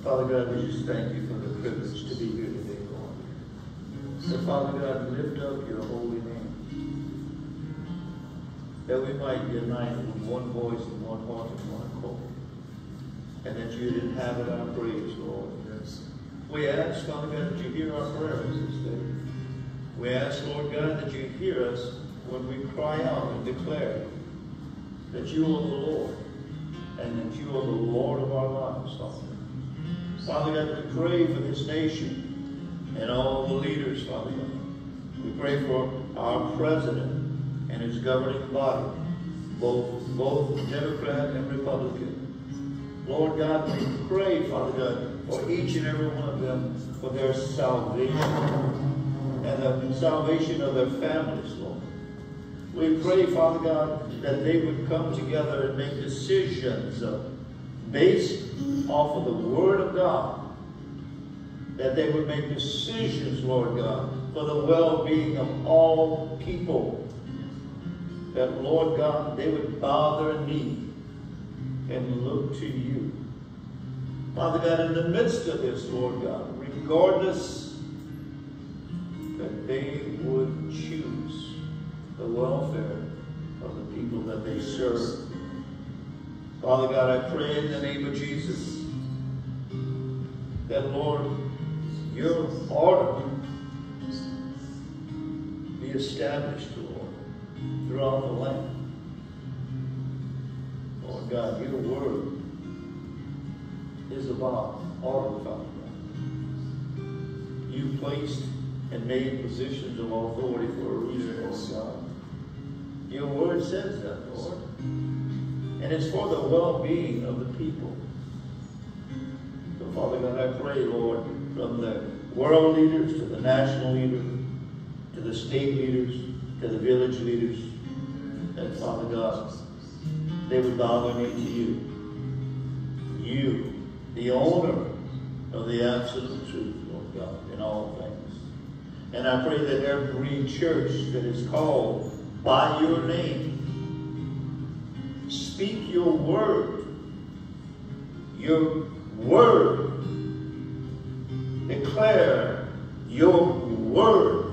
Father God, we just thank you for the privilege to be here today, Lord. So, Father God, lift up your holy name, that we might unite with one voice and one heart and one accord, and that you'd inhabit our praise, Lord. Yes. We ask, Father God, that you hear our prayers this day. We ask, Lord God, that you hear us when we cry out and declare that you are the Lord, and that you are the Lord of our lives, Father. Father God, we pray for this nation and all the leaders, Father God. We pray for our president and his governing body, both Democrat and Republican. Lord God, we pray, Father God, for each and every one of them, for their salvation and the salvation of their families, Lord. We pray, Father God, that they would come together and make decisions based off of the Word of God, that they would make decisions, Lord God, for the well-being of all people, that, Lord God, they would bow their knee and look to you. Father God, in the midst of this, Lord God, regardless, that they would choose the welfare of the people that they serve. Father God, I pray in the name of Jesus that, Lord, your order be established, Lord, throughout the land. Lord God, your word is about order, Father God. You placed and made positions of authority for a reason, Lord God. Your word says that, Lord. And it's for the well-being of the people. So, Father God, I pray, Lord, from the world leaders to the national leaders, to the state leaders, to the village leaders, that, Father God, they would bow their knee to you. You, the owner of the absolute truth, Lord God, in all things. And I pray that every church that is called by your name, speak your word. Your word. Declare your word.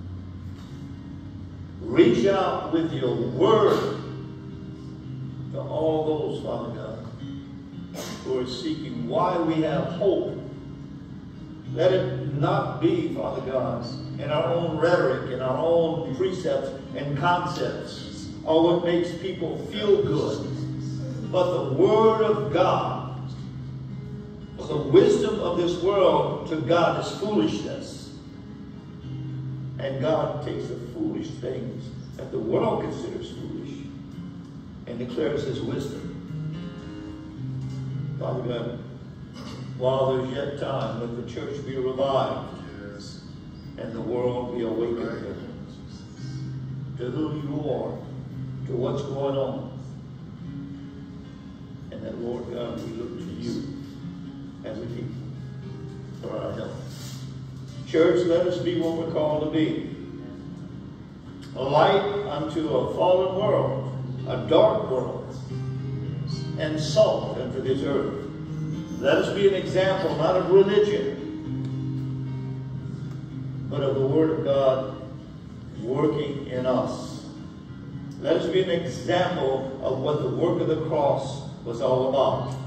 Reach out with your word to all those, Father God, who are seeking why we have hope. Let it not be, Father God, in our own rhetoric, in our own precepts and concepts, or what makes people feel good, but the Word of God. For the wisdom of this world to God is foolishness. And God takes the foolish things that the world considers foolish and declares his wisdom. Father God, while there's yet time, let the church be revived, yes, and the world be awakened to who you are, to what's going on. And that, Lord God, we look to you as a people for our help. Church, let us be what we're called to be. A light unto a fallen world, a dark world, and salt unto this earth. Let us be an example, not of religion, but of the Word of God working in us. Let us be an example of what the work of the cross was all about.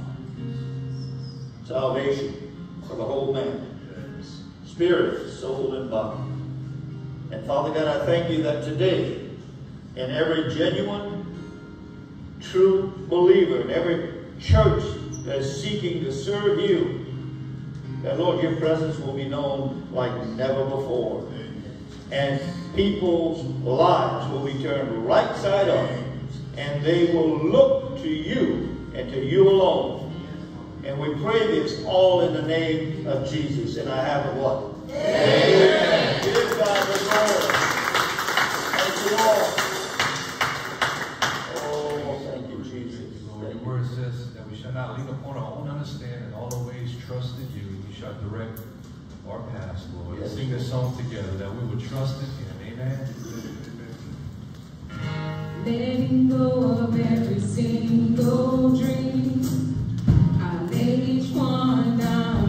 Salvation for the whole man. Spirit, soul, and body. And Father God, I thank you that today, in every genuine, true believer, in every church that is seeking to serve you, that, Lord, your presence will be known like never before. And people's lives will be turned right side up, and they will look to you and to you alone. And we pray this all in the name of Jesus. And I have a what? Amen. Give God the glory. Thank you all. Oh, thank you, Jesus. Lord, your word says that we shall not lean upon our own understanding, all the ways trust in you. You shall direct our paths, Lord. Yes. Sing this song together that we will trust in him. Amen. Letting go of every single dream. I lay each one down.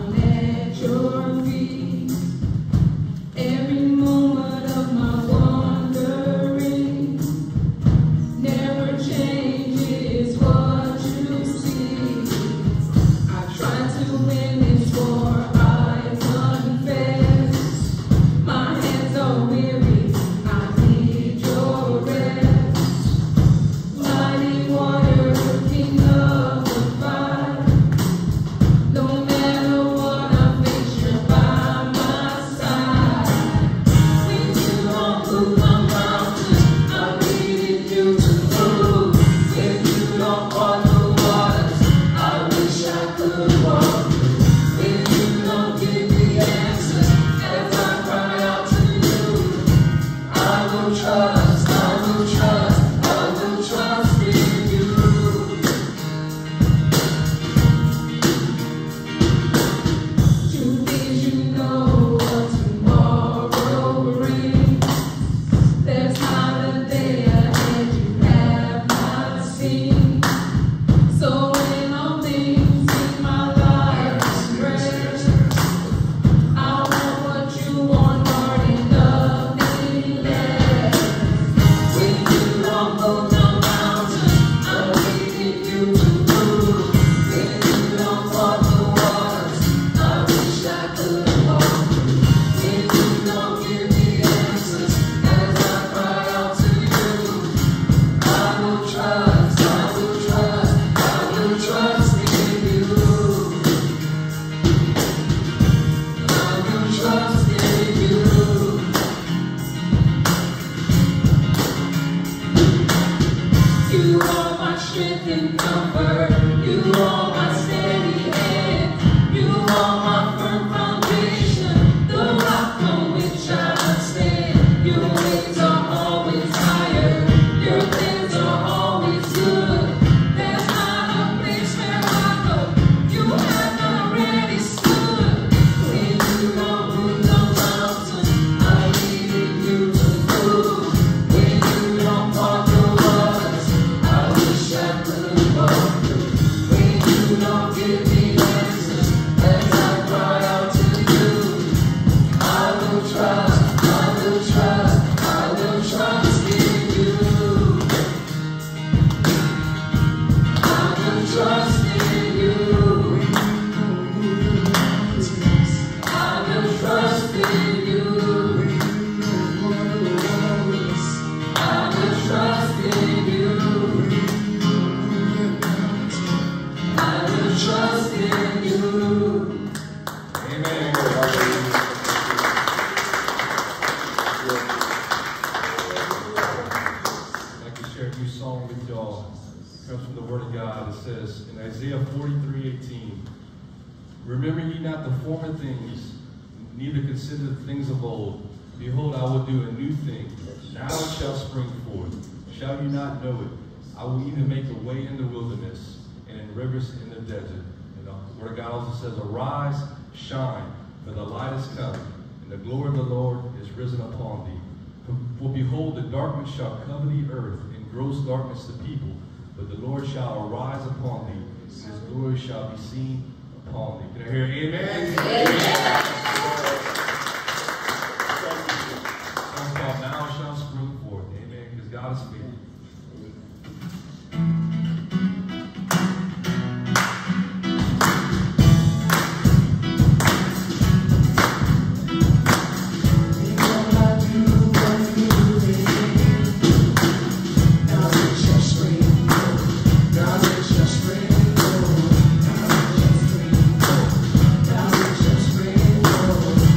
Remember ye not the former things, neither consider the things of old. Behold, I will do a new thing. Now it shall spring forth. Shall you not know it? I will even make a way in the wilderness, and in rivers in the desert. And the Word of God also says, arise, shine, for the light is come, and the glory of the Lord is risen upon thee. For behold, the darkness shall cover the earth, and gross darkness the people. But the Lord shall arise upon thee, and his glory shall be seen upon thee. Can I hear amen? Amen. Song called Now It Shall Spring Forth. Amen. Because God is faithful. Now it shall spring forth.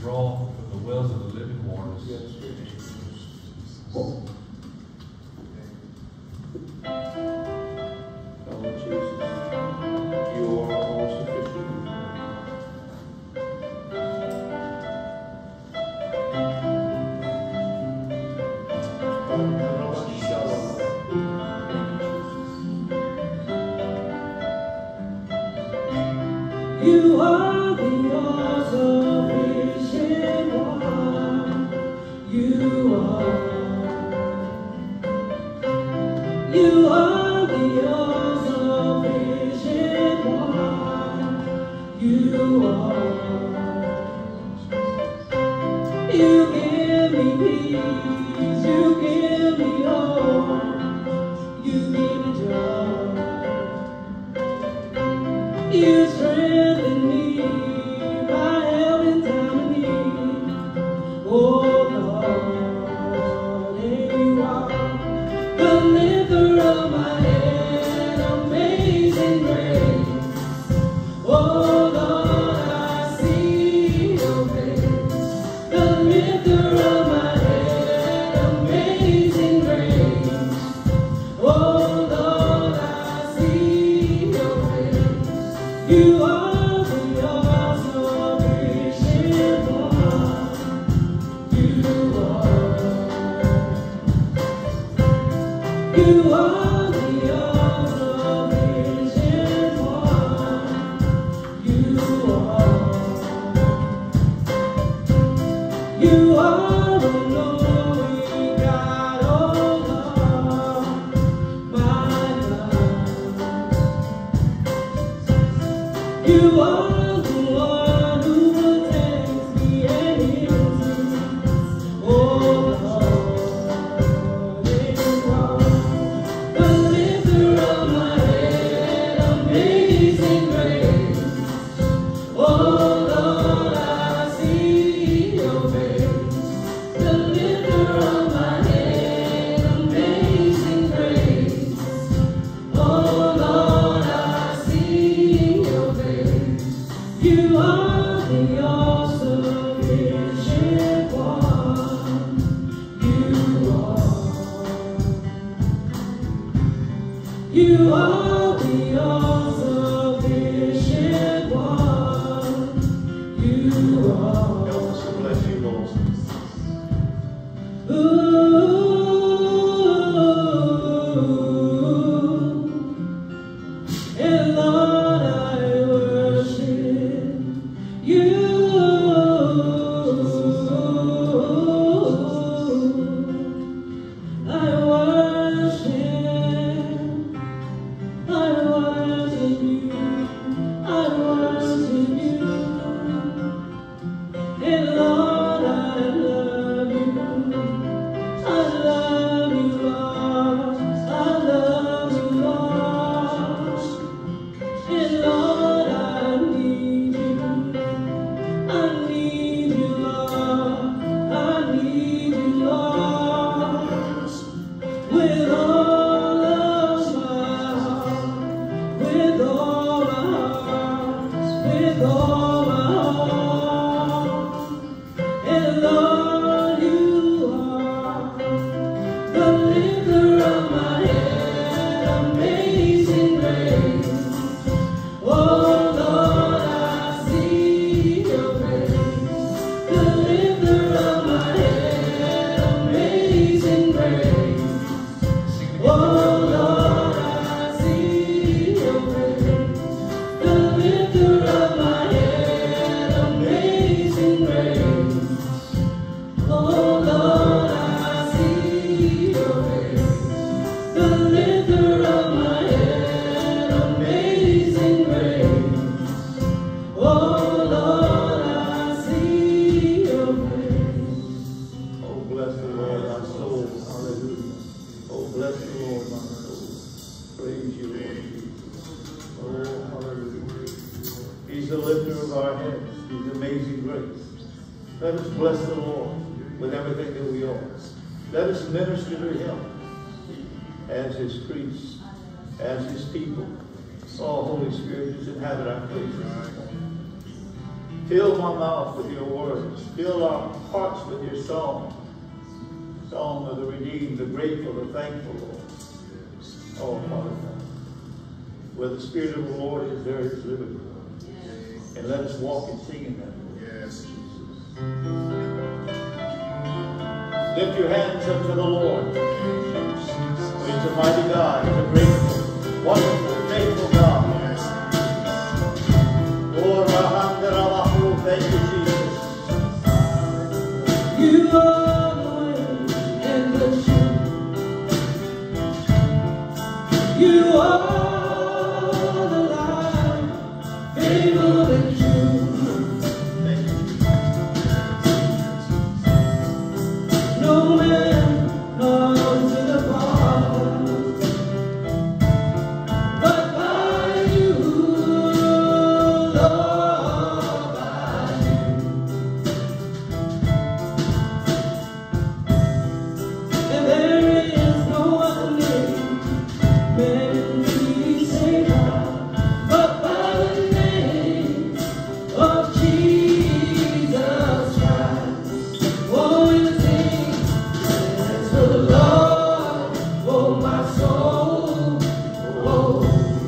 draw from the wells of the living waters. Yes. Oh, Jesus, you are all sufficient. You are the all-sufficient one. You are the all-sufficient one. You are. You give me peace. You give me hope. You give me joy. You strengthen me, my help in time of need. Oh Lord, you are the lifter of my head, amazing grace. Oh Lord, I see your face, the lifter of my head, amazing grace. Oh Lord, I see your face. You are the all-sufficient one. You are the all-sufficient one. You are the knowing God, oh Lord, my God. You are the one who protects me and heals me. Oh Lord, you are the lifter of my head, amazing grace. Oh Lord, I see your face, the lifter of my head, amazing grace. Oh Lord, I see your face. You are the all-sufficient one. You are the all-sufficient one. You are. Help us to bless you, Lord. And Lord, I worship you. I worship you. I worship you. And Lord, I love you. I love you, Lord. I love you, Lord. And Lord, I need you. I need you, Lord. I need you, Lord. With all of my heart, with all my heart, with all my heart. And Lord, you are the lifter of my head, amazing grace. Oh Lord, I see your face, the lifter of my head, amazing grace. Oh Lord, I see your face, the lifter of my head, amazing grace. Oh Lord, I see your face, the lifter of my head, amazing grace. Oh Lord, I see your face. Oh, bless the Lord, my soul. Hallelujah. Oh, bless the Lord, my soul. Praise you, Lord Jesus. Oh, hallelujah. He's the lifter of our heads. He's amazing grace. Let us bless the Lord with everything that we are. Let us minister to him as his priests, as his people. Oh, Holy Spirit, just inhabit our praises. Fill my mouth with your words. Fill our hearts with your song. Song of the redeemed, the grateful, the thankful, Lord. Oh, Father God. Where the Spirit of the Lord is, there is liberty. And let us walk and sing in that, Lord. Yes, Jesus. Lift your hands up to the Lord. He's a mighty God. He's a grateful, wonderful, faithful God. Oh, Rahamdarabahu, thank you, Jesus. You are the way and the truth. You are the light, faithful and true. No man knows the Father, but by you, Lord, by you. And there is no other name man be saved but by the name of Jesus Christ. Oh, you sing, praise the Lord, oh my soul, oh.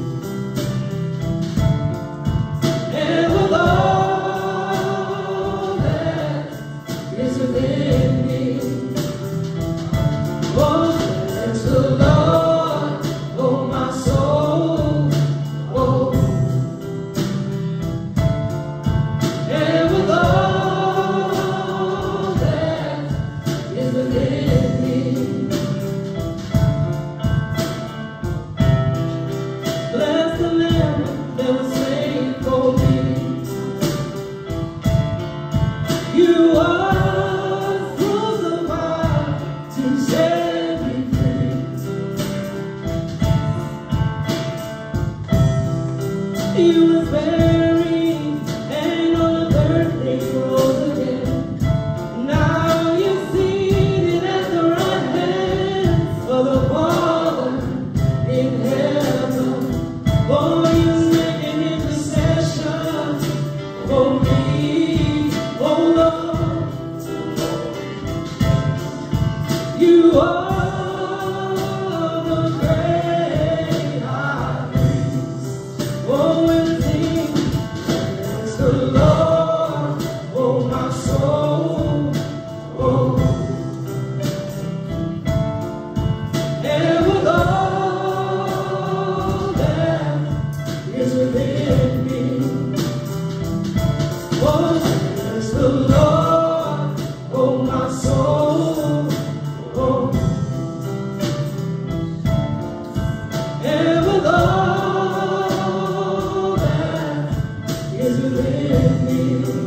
And with all that is within me, oh, praise the Lord, oh my soul, oh. And with all that is within me, bless the Lamb that was slain for me. You are crucified to set me free. He was buried, and on the third day he rose again. Now you're seated at the right hand of the Father in heaven. Oh, you make an intercession for me, oh Lord. You are the great high priest. Oh, and sing, praise the Lord, oh my soul, oh. And with all that is within me, oh, praise the Lord, oh my soul, oh. And with all that is within me,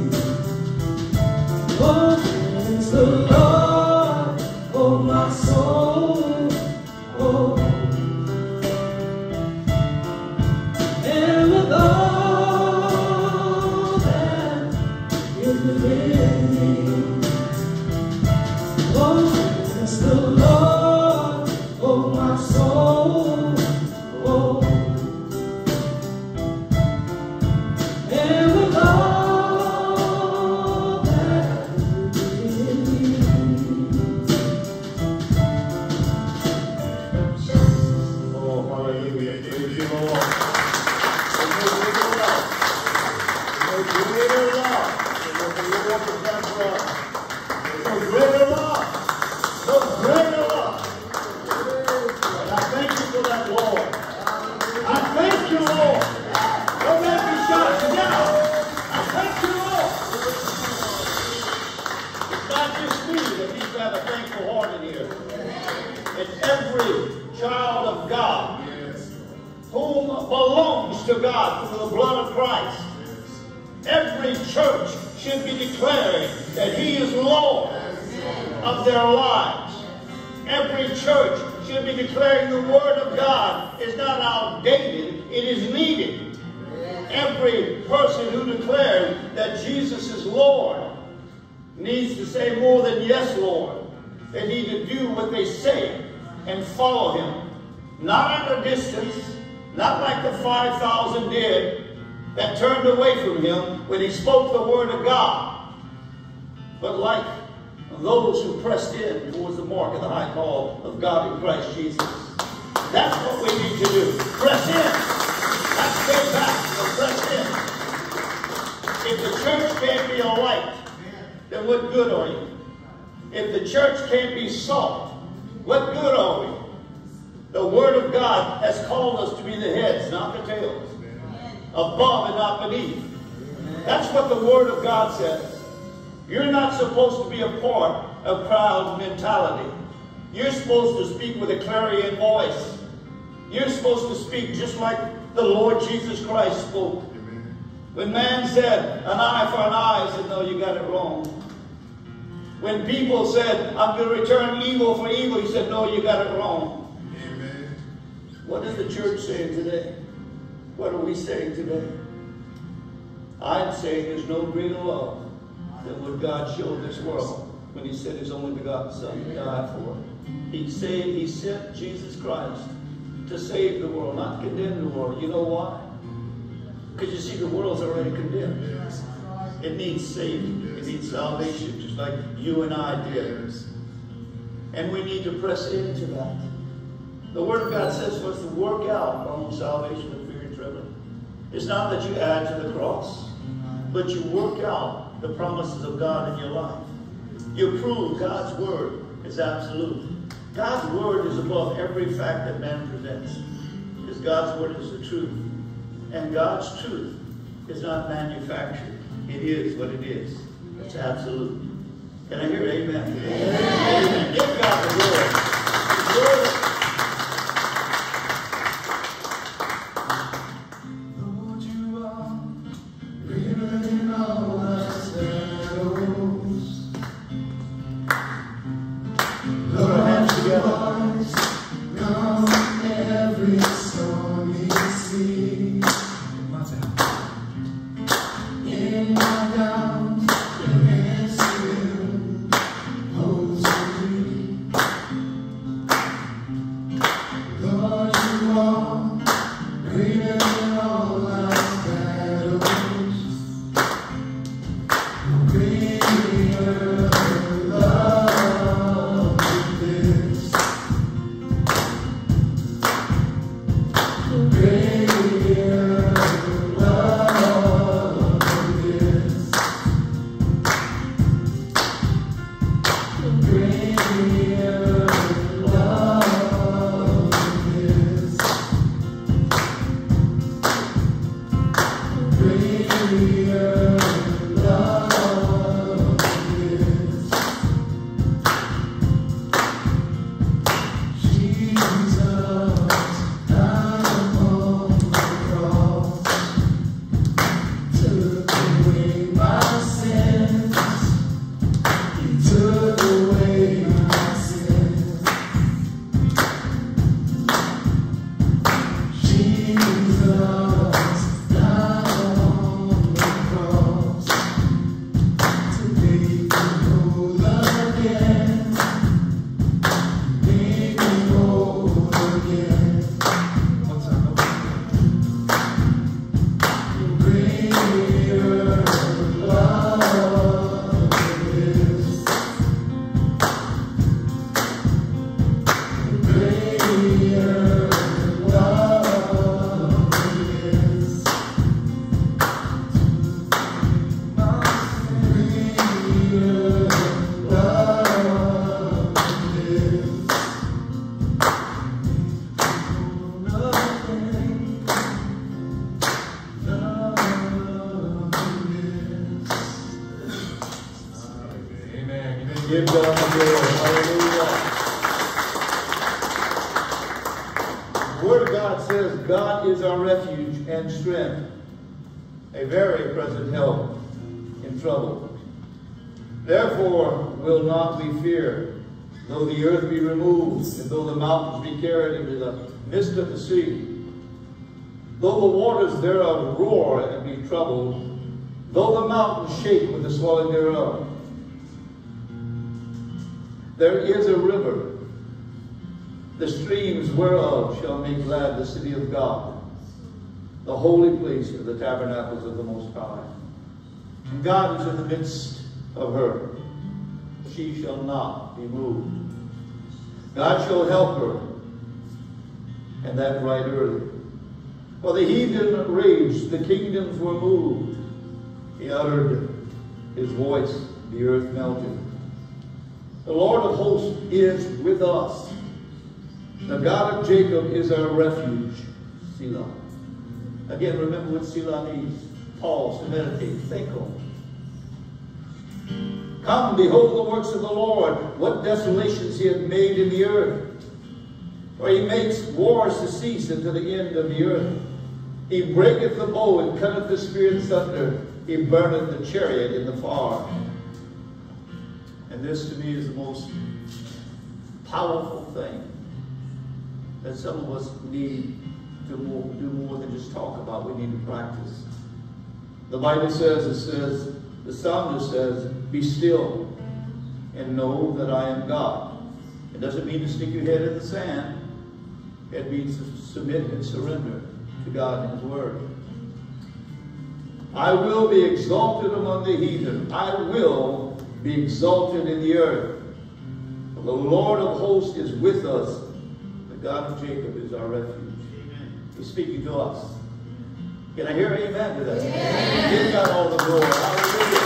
oh, praise the Lord, oh my soul, oh. And with all that is within me, oh, praise the Lord, oh my soul, oh. And with all that is within me. Oh, hallelujah. Praise you, Lord. There's no greater love. There's no greater love. There's no greater love than that for us. There's no greater love. No greater love. And I thank you for that, Lord. I thank you, Lord. Don't let me shout you down. I thank you, Lord. It's not just me that needs to have a thankful heart in here. It's every child of God whom belongs to God through the blood of Christ. Every church should be declaring that He is Lord of their lives. Every church should be declaring the Word of God is not outdated, it is needed. Every person who declares that Jesus is Lord needs to say more than yes, Lord. They need to do what they say and follow Him. Not at a distance, not like the 5,000 did, that turned away from him when he spoke the word of God. But like those who pressed in towards the mark of the high call of God in Christ Jesus. That's what we need to do. Press in. Not stay back, but press in. If the church can't be a light, then what good are you? If the church can't be salt, what good are we? The Word of God has called us to be the heads, not the tails. Above and not beneath. That's what the Word of God says. You're not supposed to be a part of crowd mentality. You're supposed to speak with a clarion voice. You're supposed to speak just like the Lord Jesus Christ spoke. When man said, an eye for an eye, he said, no, you got it wrong. When people said, I'm going to return evil for evil, he said, no, you got it wrong. Amen. What is the church saying today? What are we saying today? I'm saying there's no greater love than what God showed this world when he sent his only begotten Son to die for it. He sent Jesus Christ to save the world, not condemn the world. You know why? Because you see, the world's already condemned. It needs saving. It needs salvation, just like you and I did. And we need to press into that. The Word of God says for us to work out our own salvation with fear and trembling. It's not that you add to the cross, but you work out the promises of God in your life. You prove God's Word is absolute. God's Word is above every fact that man presents. Because God's Word is the truth. And God's truth is not manufactured. It is what it is. It's absolute. Can I hear amen? Amen. Amen. Give God the glory. Lord, you are greater than all our shadows. Lord, you are calm every stormy sea. In my doubt, your hands still holds me. Lord, you are greater than all our battles. Greater love than this. Greater love than this. Greater love than this. Greater love than this. Jesus died upon the cross, took away my sins. He took away my sins. Jesus died on the cross to make me whole again. Make me whole again. Greater love than this. Greater love than this. Greater love than this. Amen. Give God the glory. Hallelujah. The Word of God says, God is our refuge and strength, a very present help in trouble. Therefore will not we fear, though the earth be removed, and though the mountains be carried into the midst of the sea. Though the waters thereof roar and be troubled, though the mountains shake with the swelling thereof. There is a river, the streams whereof shall make glad the city of God. the holy place of the tabernacles of the Most High. And God is in the midst of her. She shall not be moved. God shall help her, and that right early. For the heathen raged, the kingdoms were moved. He uttered his voice, the earth melted. The Lord of hosts is with us. The God of Jacob is our refuge. Selah. Again, remember what Selah means. Pause to meditate, think on. Come, behold the works of the Lord, what desolations he hath made in the earth. For he makes wars to cease unto the end of the earth. He breaketh the bow and cutteth the spear in sunder. He burneth the chariot in the fire. And this to me is the most powerful thing that some of us need to do more than just talk about. We need to practice. The Bible says, the psalmist says, be still and know that I am God. It doesn't mean to stick your head in the sand. It means to submit and surrender to God and his word. I will be exalted among the heathen. I will be exalted in the earth. For the Lord of hosts is with us. The God of Jacob is our refuge. Amen. He's speaking to us. Can I hear amen to that? Amen. Give God all the glory. Hallelujah.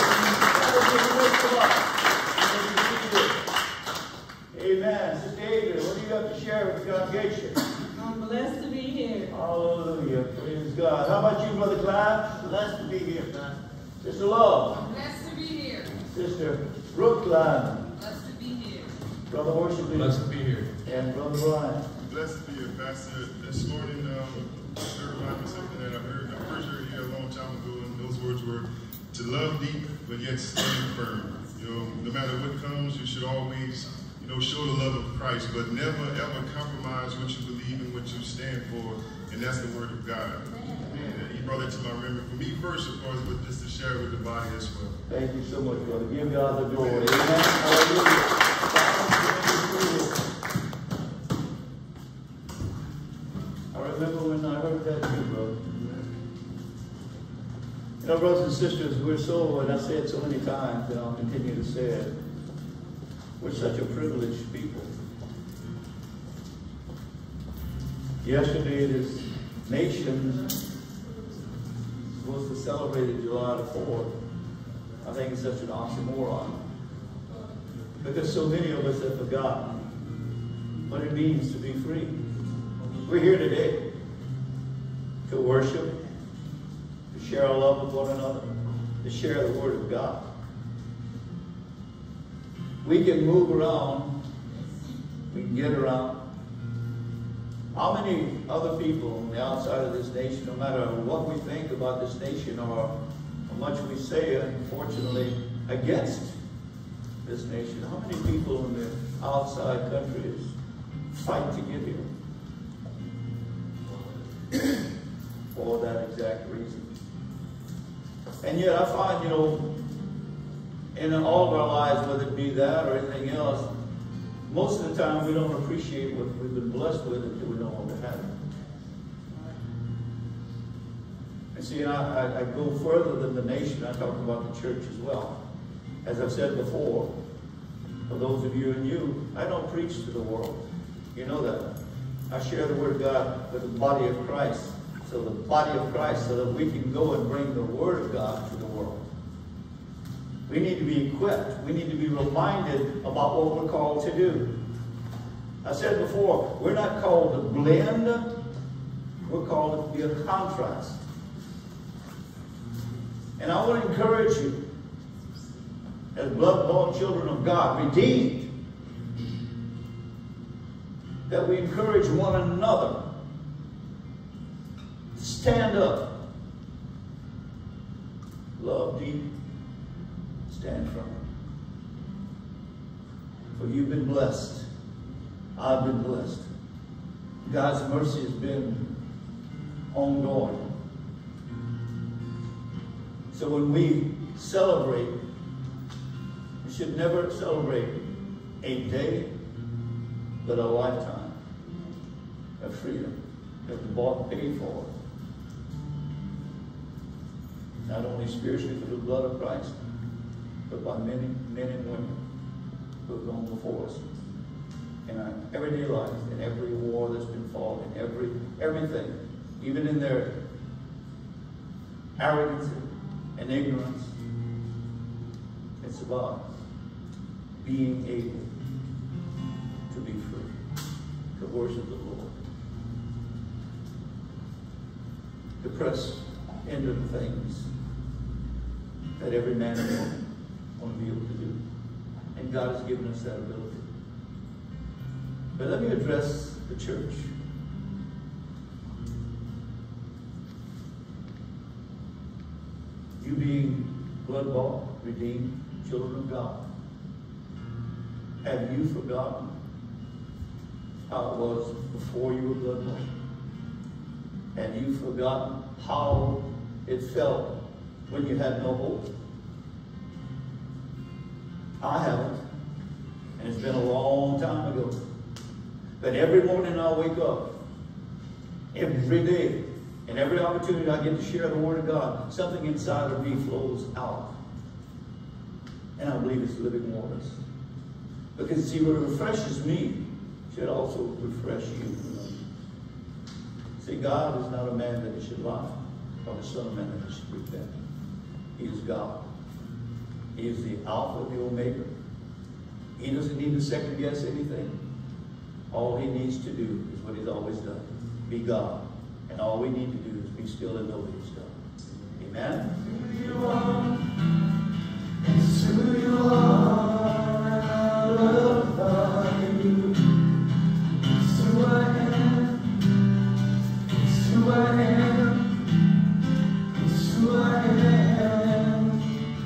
Amen. Sister Adrian, what do you have to share with the congregation? I'm blessed to be here. Hallelujah. Praise God. How about you, Brother Clyde? Blessed to be here, man. Sister Love. I'm blessed to be here. Sister Brookline. Blessed to be here. Brother Worship Leader. Blessed to be here. And Brother Brian. Blessed to be here, Pastor. This morning, it reminded me of something that I first heard here a long time ago, and those words were, to love deep, but yet stand firm. You know, no matter what comes, you should always, show the love of Christ, but never, ever compromise what you believe and what you stand for, and that's the word of God. And he brought that to my memory. For me first, of course, but just to share with the body as well. Thank you so much, brother. Give God the glory. Amen. Hallelujah. I remember when I heard that too, brother. Brothers and sisters, we're so, and I say it so many times, and I'll continue to say it, we're such a privileged people. Yesterday, this nation was to celebrate July the 4th. I think it's such an oxymoron. Because so many of us have forgotten what it means to be free. We're here today to worship, to share our love with one another, to share the Word of God. We can move around, we can get around. How many other people on the outside of this nation, no matter what we think about this nation or how much we say, unfortunately, against this nation, how many people in the outside countries fight to get here? For that exact reason. And yet I find, in all of our lives, whether it be that or anything else, most of the time we don't appreciate what we've been blessed with until we no longer have it. And see, I go further than the nation. I talk about the church as well. As I've said before, for those of you and you, I don't preach to the world. You know that. I share the Word of God with the body of Christ. So the body of Christ, so that we can go and bring the Word of God to the world. We need to be equipped. We need to be reminded about what we're called to do. I said before, we're not called to blend. We're called to be a contrast. And I want to encourage you, as blood-bought children of God, redeemed, that we encourage one another. Stand up. Love deep. Stand firm. For you've been blessed. I've been blessed. God's mercy has been ongoing. So when we celebrate, we should never celebrate a day, but a lifetime of freedom that we bought and paid for. not only spiritually through the blood of Christ, but by many men and women who have gone before us in our everyday life, in every war that's been fought, in everything, even in their arrogance and ignorance. It's about being able to be free, to worship the Lord, to press into the things that every man and woman want to be able to do. And God has given us that ability. But let me address the church. You being blood-bought, redeemed, children of God, have you forgotten how it was before you were blood-bought? Have you forgotten how it felt when you had no hope? I haven't, and it's been a long time ago. But every morning I wake up, every day, and every opportunity I get to share the Word of God, something inside of me flows out. And I believe it's living waters. Because see, what refreshes me should also refresh you. See, God is not a man that he should lie, or the Son of Man that he should repent. He is God. He is the Alpha, the Omega. He doesn't need to second guess anything. All he needs to do is what he's always done. Be God. And all we need to do is be still and know that he's God. Amen? Who you are, it's who you are, I love you. It's who I am, it's who I am, it's who I am.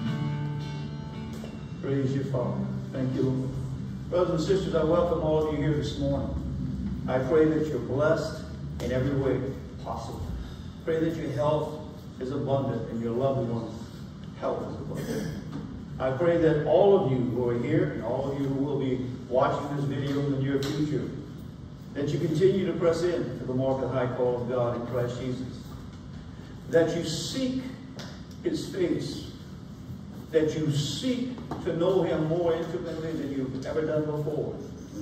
Praise you, Father. Thank you, Lord. Brothers and sisters, I welcome all of you here this morning. I pray that you're blessed in every way possible. Pray that your health is abundant and your loved ones' health is abundant. I pray that all of you who are here and all of you who will be watching this video in the near future, that you continue to press in to the mark of high call of God in Christ Jesus. That you seek his face. That you seek to know him more intimately than you've ever done before.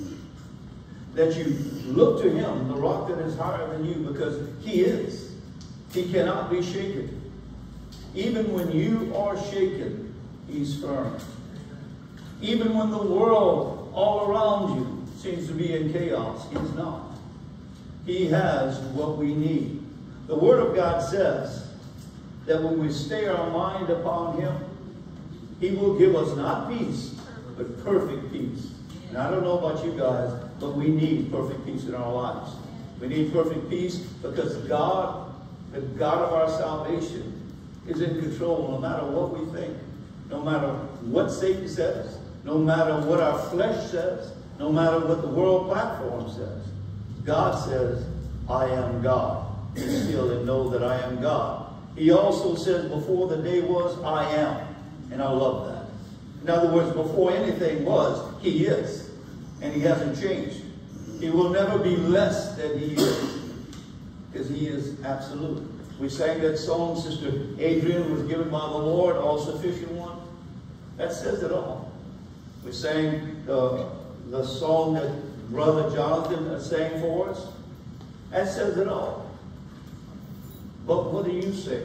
That you look to him, the rock that is higher than you, because he is. He cannot be shaken. Even when you are shaken, he's firm. Even when the world all around you seems to be in chaos, he's not. He has what we need. The Word of God says that when we stay our mind upon him, he will give us not peace, but perfect peace. And I don't know about you guys, but we need perfect peace in our lives. We need perfect peace because God, the God of our salvation, is in control no matter what we think, no matter what Satan says, no matter what our flesh says, no matter what the world platform says. God says, I am God. Be still and know that I am God. He also says, before the day was, I am. And I love that. In other words, before anything was, he is. And he hasn't changed. He will never be less than he is. Because he is absolute. We sang that song, Sister Adrian was given by the Lord, all sufficient one. That says it all. We sang the song that Brother Jonathan sang for us. That says it all. But what do you say?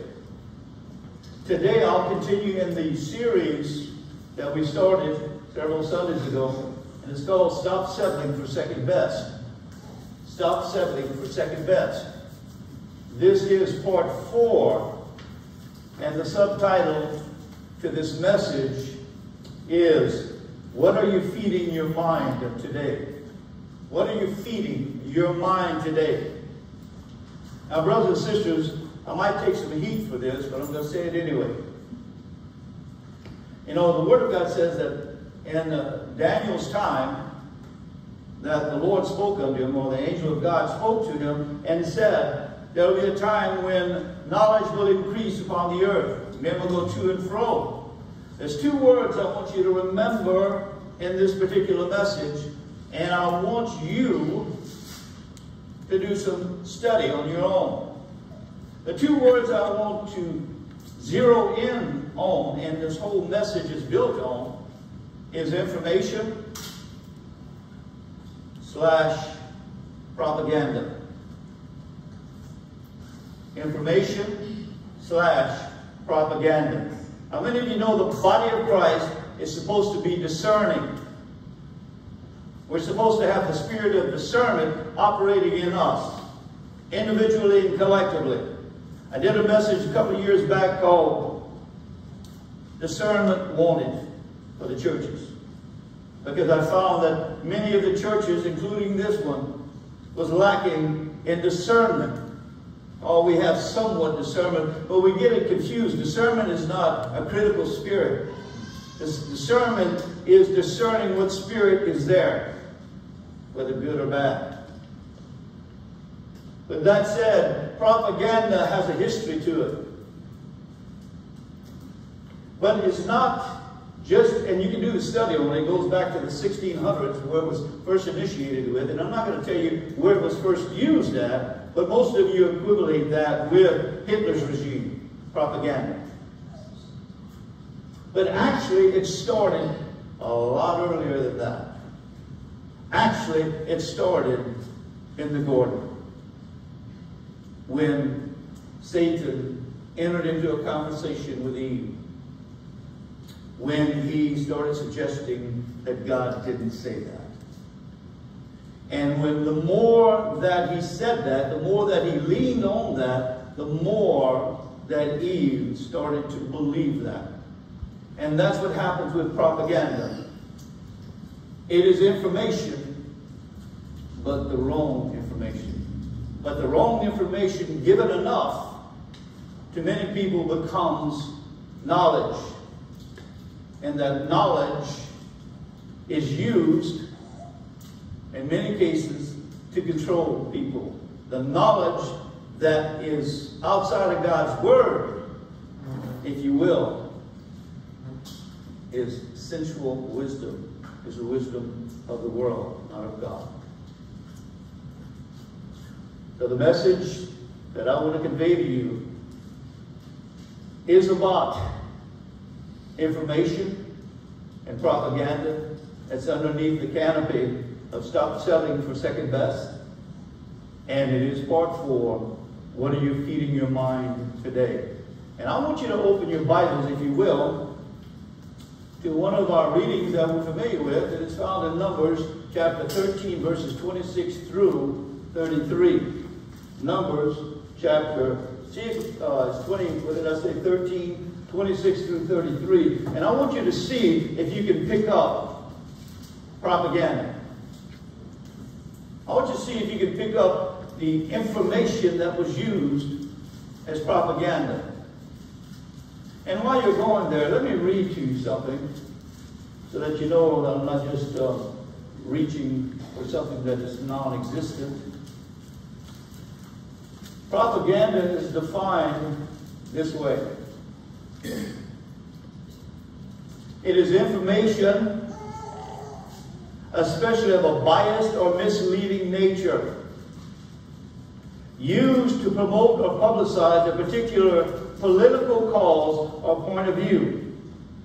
Today I'll continue in the series that we started several Sundays ago, and it's called Stop Settling for Second Best. Stop Settling for Second Best. This is part 4, and the subtitle to this message is, what are you feeding your mind today? What are you feeding your mind today? Now, brothers and sisters, I might take some heat for this, but I'm going to say it anyway. You know, the Word of God says that in Daniel's time, that the Lord spoke unto him, or the angel of God spoke to him, and said, there will be a time when knowledge will increase upon the earth. Men will go to and fro. There's 2 words I want you to remember in this particular message, and I want you to do some study on your own. The 2 words I want to zero in on, and this whole message is built on, is information / propaganda. Information / propaganda. How many of you know the body of Christ is supposed to be discerning? We're supposed to have the spirit of discernment operating in us, individually and collectively. I did a message a couple of years back called Discernment Wanted for the churches, because I found that many of the churches, including this one, was lacking in discernment. Oh, we have somewhat discernment, but we get it confused. Discernment is not a critical spirit. Discernment is discerning what spirit is there, whether good or bad. But that said, propaganda has a history to it. But it's not just, and you can do the study on it, it goes back to the 1600s where it was first initiated with, and I'm not going to tell you where it was first used at, but most of you equivalent that with Hitler's regime, propaganda. But actually it started a lot earlier than that. Actually, it started in the garden when Satan entered into a conversation with Eve, when he started suggesting that God didn't say that. And when the more that he said that, the more that he leaned on that, the more that Eve started to believe that. And that's what happens with propaganda. It is information, but the wrong information. But the wrong information, given enough, to many people becomes knowledge. And that knowledge is used, in many cases, to control people. The knowledge that is outside of God's Word, if you will, is sensual wisdom, is the wisdom of the world, not of God. So the message that I want to convey to you is about information and propaganda that's underneath the canopy of stop selling for second best. And it is part 4, what are you feeding your mind today? And I want you to open your Bibles, if you will, to one of our readings that we're familiar with. It is found in Numbers chapter 13, verses 26 through 33. Numbers chapter, it's 20, what did I say, 13, 26 through 33. And I want you to see if you can pick up propaganda. I want you to see if you can pick up the information that was used as propaganda. And while you're going there, let me read to you something so that you know that I'm not just reaching for something that is non-existent. Propaganda is defined this way. It is information, especially of a biased or misleading nature, used to promote or publicize a particular political cause or point of view.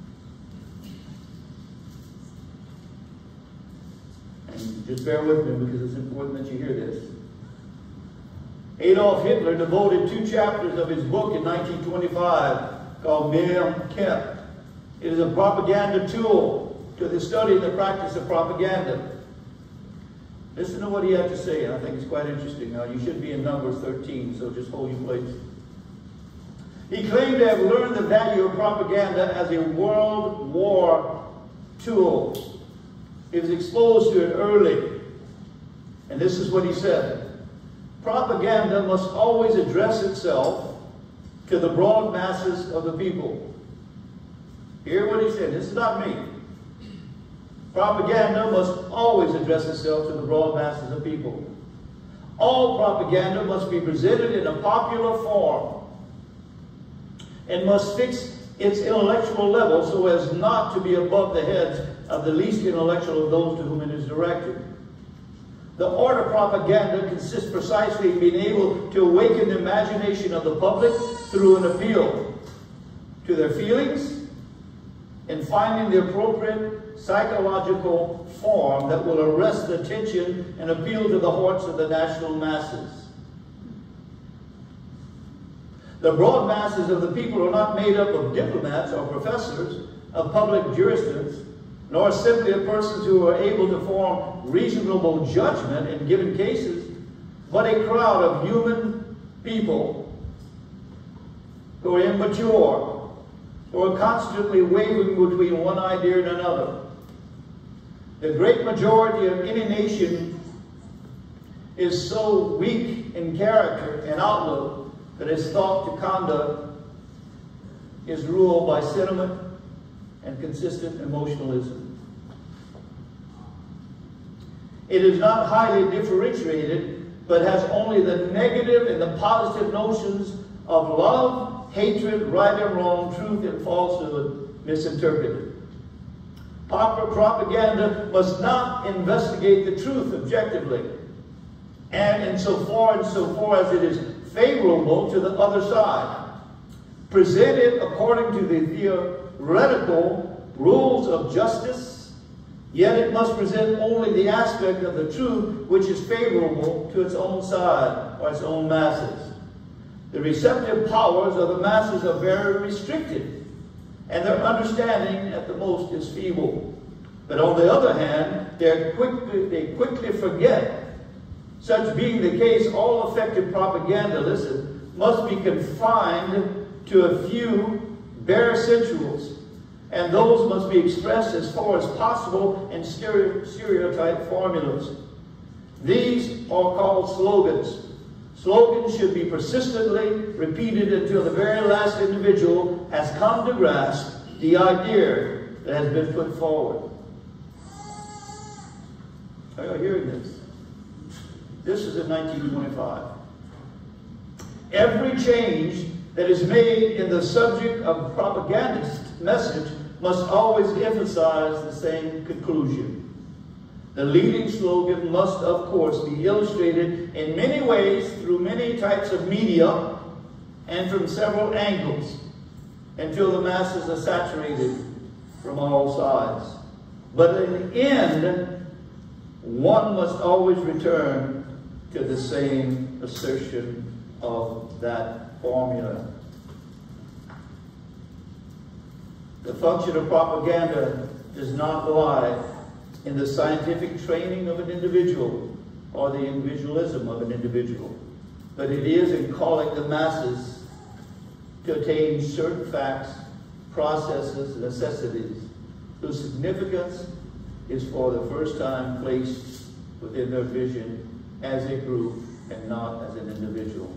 And just bear with me because it's important that you hear this. Adolf Hitler devoted 2 chapters of his book in 1925 called Mein Kampf. It is a propaganda tool to the study and the practice of propaganda. Listen to what he had to say, and I think it's quite interesting. Now, you should be in Numbers 13, so just hold your place. He claimed to have learned the value of propaganda as a world war tool. He was exposed to it early. And this is what he said. Propaganda must always address itself to the broad masses of the people. Hear what he said. This is not me. Propaganda must always address itself to the broad masses of people. All propaganda must be presented in a popular form and must fix its intellectual level so as not to be above the heads of the least intellectual of those to whom it is directed. The art of propaganda consists precisely in being able to awaken the imagination of the public through an appeal to their feelings and finding the appropriate psychological form that will arrest the attention and appeal to the hearts of the national masses. The broad masses of the people are not made up of diplomats or professors of public jurisprudence, nor simply of persons who are able to form reasonable judgment in given cases, but a crowd of human people who are immature, who are constantly wavering between one idea and another. The great majority of any nation is so weak in character and outlook that its thought to conduct is ruled by sentiment and consistent emotionalism. It is not highly differentiated, but has only the negative and the positive notions of love, hatred, right and wrong, truth and falsehood misinterpreted. Propaganda must not investigate the truth objectively, and insofar as it is favorable to the other side, present it according to the theoretical rules of justice, yet it must present only the aspect of the truth which is favorable to its own side or its own masses. The receptive powers of the masses are very restricted, and their understanding at the most is feeble. But on the other hand, they quickly forget. Such being the case, all effective propaganda, must be confined to a few bare sensuals, and those must be expressed as far as possible in stereotype formulas. These are called slogans. Slogans should be persistently repeated until the very last individual has come to grasp the idea that has been put forward. Are you hearing this? This is in 1925. Every change that is made in the subject of propagandist message must always emphasize the same conclusion. The leading slogan must, of course, be illustrated in many ways through many types of media and from several angles until the masses are saturated from all sides. But in the end, one must always return to the same assertion of that formula. The function of propaganda does not lie in the scientific training of an individual or the individualism of an individual, but it is in calling the masses to attain certain facts, processes, necessities, whose significance is for the first time placed within their vision as a group and not as an individual.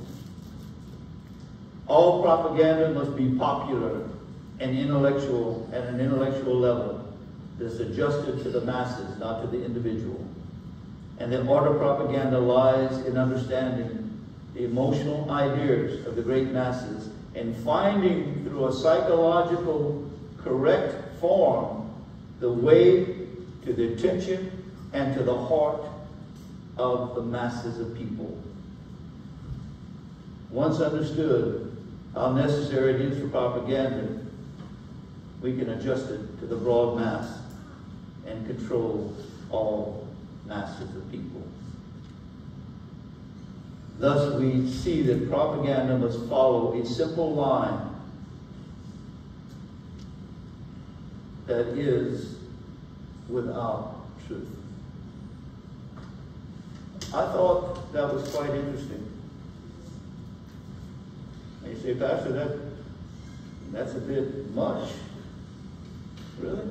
All propaganda must be popular and intellectual at an intellectual level that's adjusted to the masses, not to the individual. And the art of propaganda lies in understanding the emotional ideas of the great masses and finding through a psychological correct form the way to the attention and to the heart of the masses of people. Once understood how necessary it is for propaganda, we can adjust it to the broad mass and control all masses of people. Thus, we see that propaganda must follow a simple line that is without truth. I thought that was quite interesting. And you say, Pastor, that's a bit much. Really?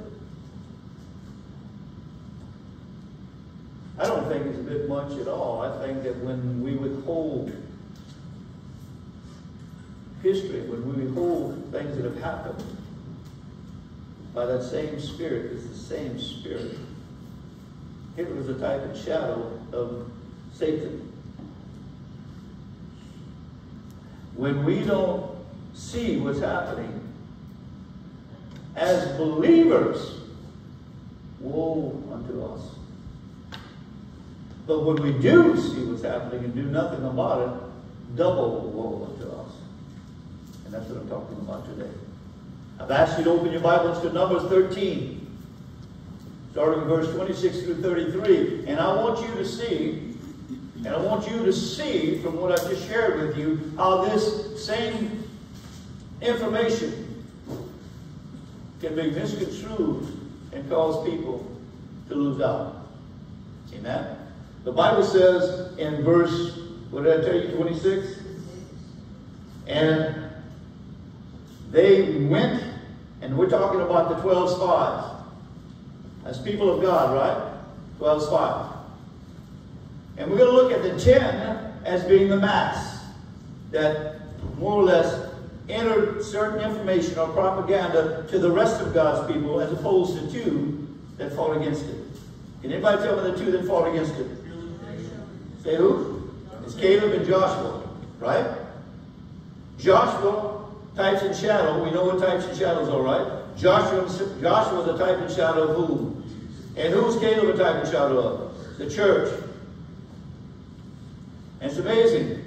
I don't think it's a bit much at all. I think that when we withhold history, when we withhold things that have happened, by that same Spirit, it's the same Spirit. Hitler was a type and shadow of Satan. When we don't see what's happening as believers, woe unto us. But when we do see what's happening and do nothing about it, double woe unto us. And that's what I'm talking about today. I've asked you to open your Bibles to Numbers 13, starting in verse 26 through 33. And I want you to see, from what I just shared with you, how this same information can be misconstrued and cause people to lose out. Amen? The Bible says in verse, what did I tell you, 26? And they went, and we're talking about the 12 spies. As people of God, right? 12 spies. And we're going to look at the 10 as being the mass that more or less entered certain information or propaganda to the rest of God's people, as opposed to 2 that fought against it. Can anybody tell me the 2 that fought against it? Say who? It's Caleb and Joshua, right? Joshua, types and shadow. We know what types and shadows are, right? Joshua is a type and shadow of who? And who's Caleb a type and shadow of? The church. And it's amazing.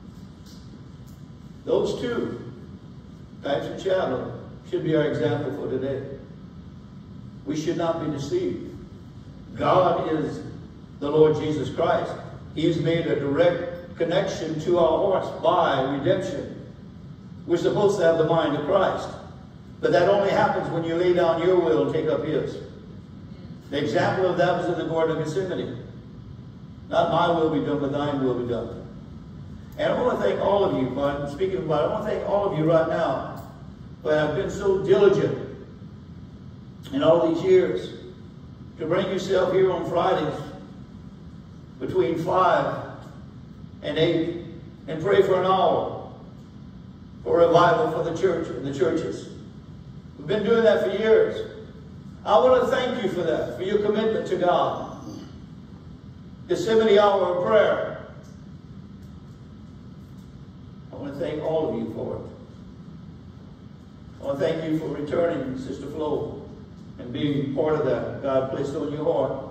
Those 2, types and shadow, should be our example for today. We should not be deceived. God is the Lord Jesus Christ. He's made a direct connection to our hearts by redemption. We're supposed to have the mind of Christ. But that only happens when you lay down your will and take up His. The example of that was in the Garden of Gethsemane. Not my will be done, but thine will be done. And I want to thank all of you, but I'm speaking about it, I want to thank all of you right now. But I've been so diligent in all these years to bring yourself here on Fridays between 5 and 8 and pray for an hour for revival for the church and the churches. We've been doing that for years. I want to thank you for that, for your commitment to God. Gethsemane hour of prayer. I want to thank all of you for it. I want to thank you for returning, Sister Flo, and being part of that God placed on your heart.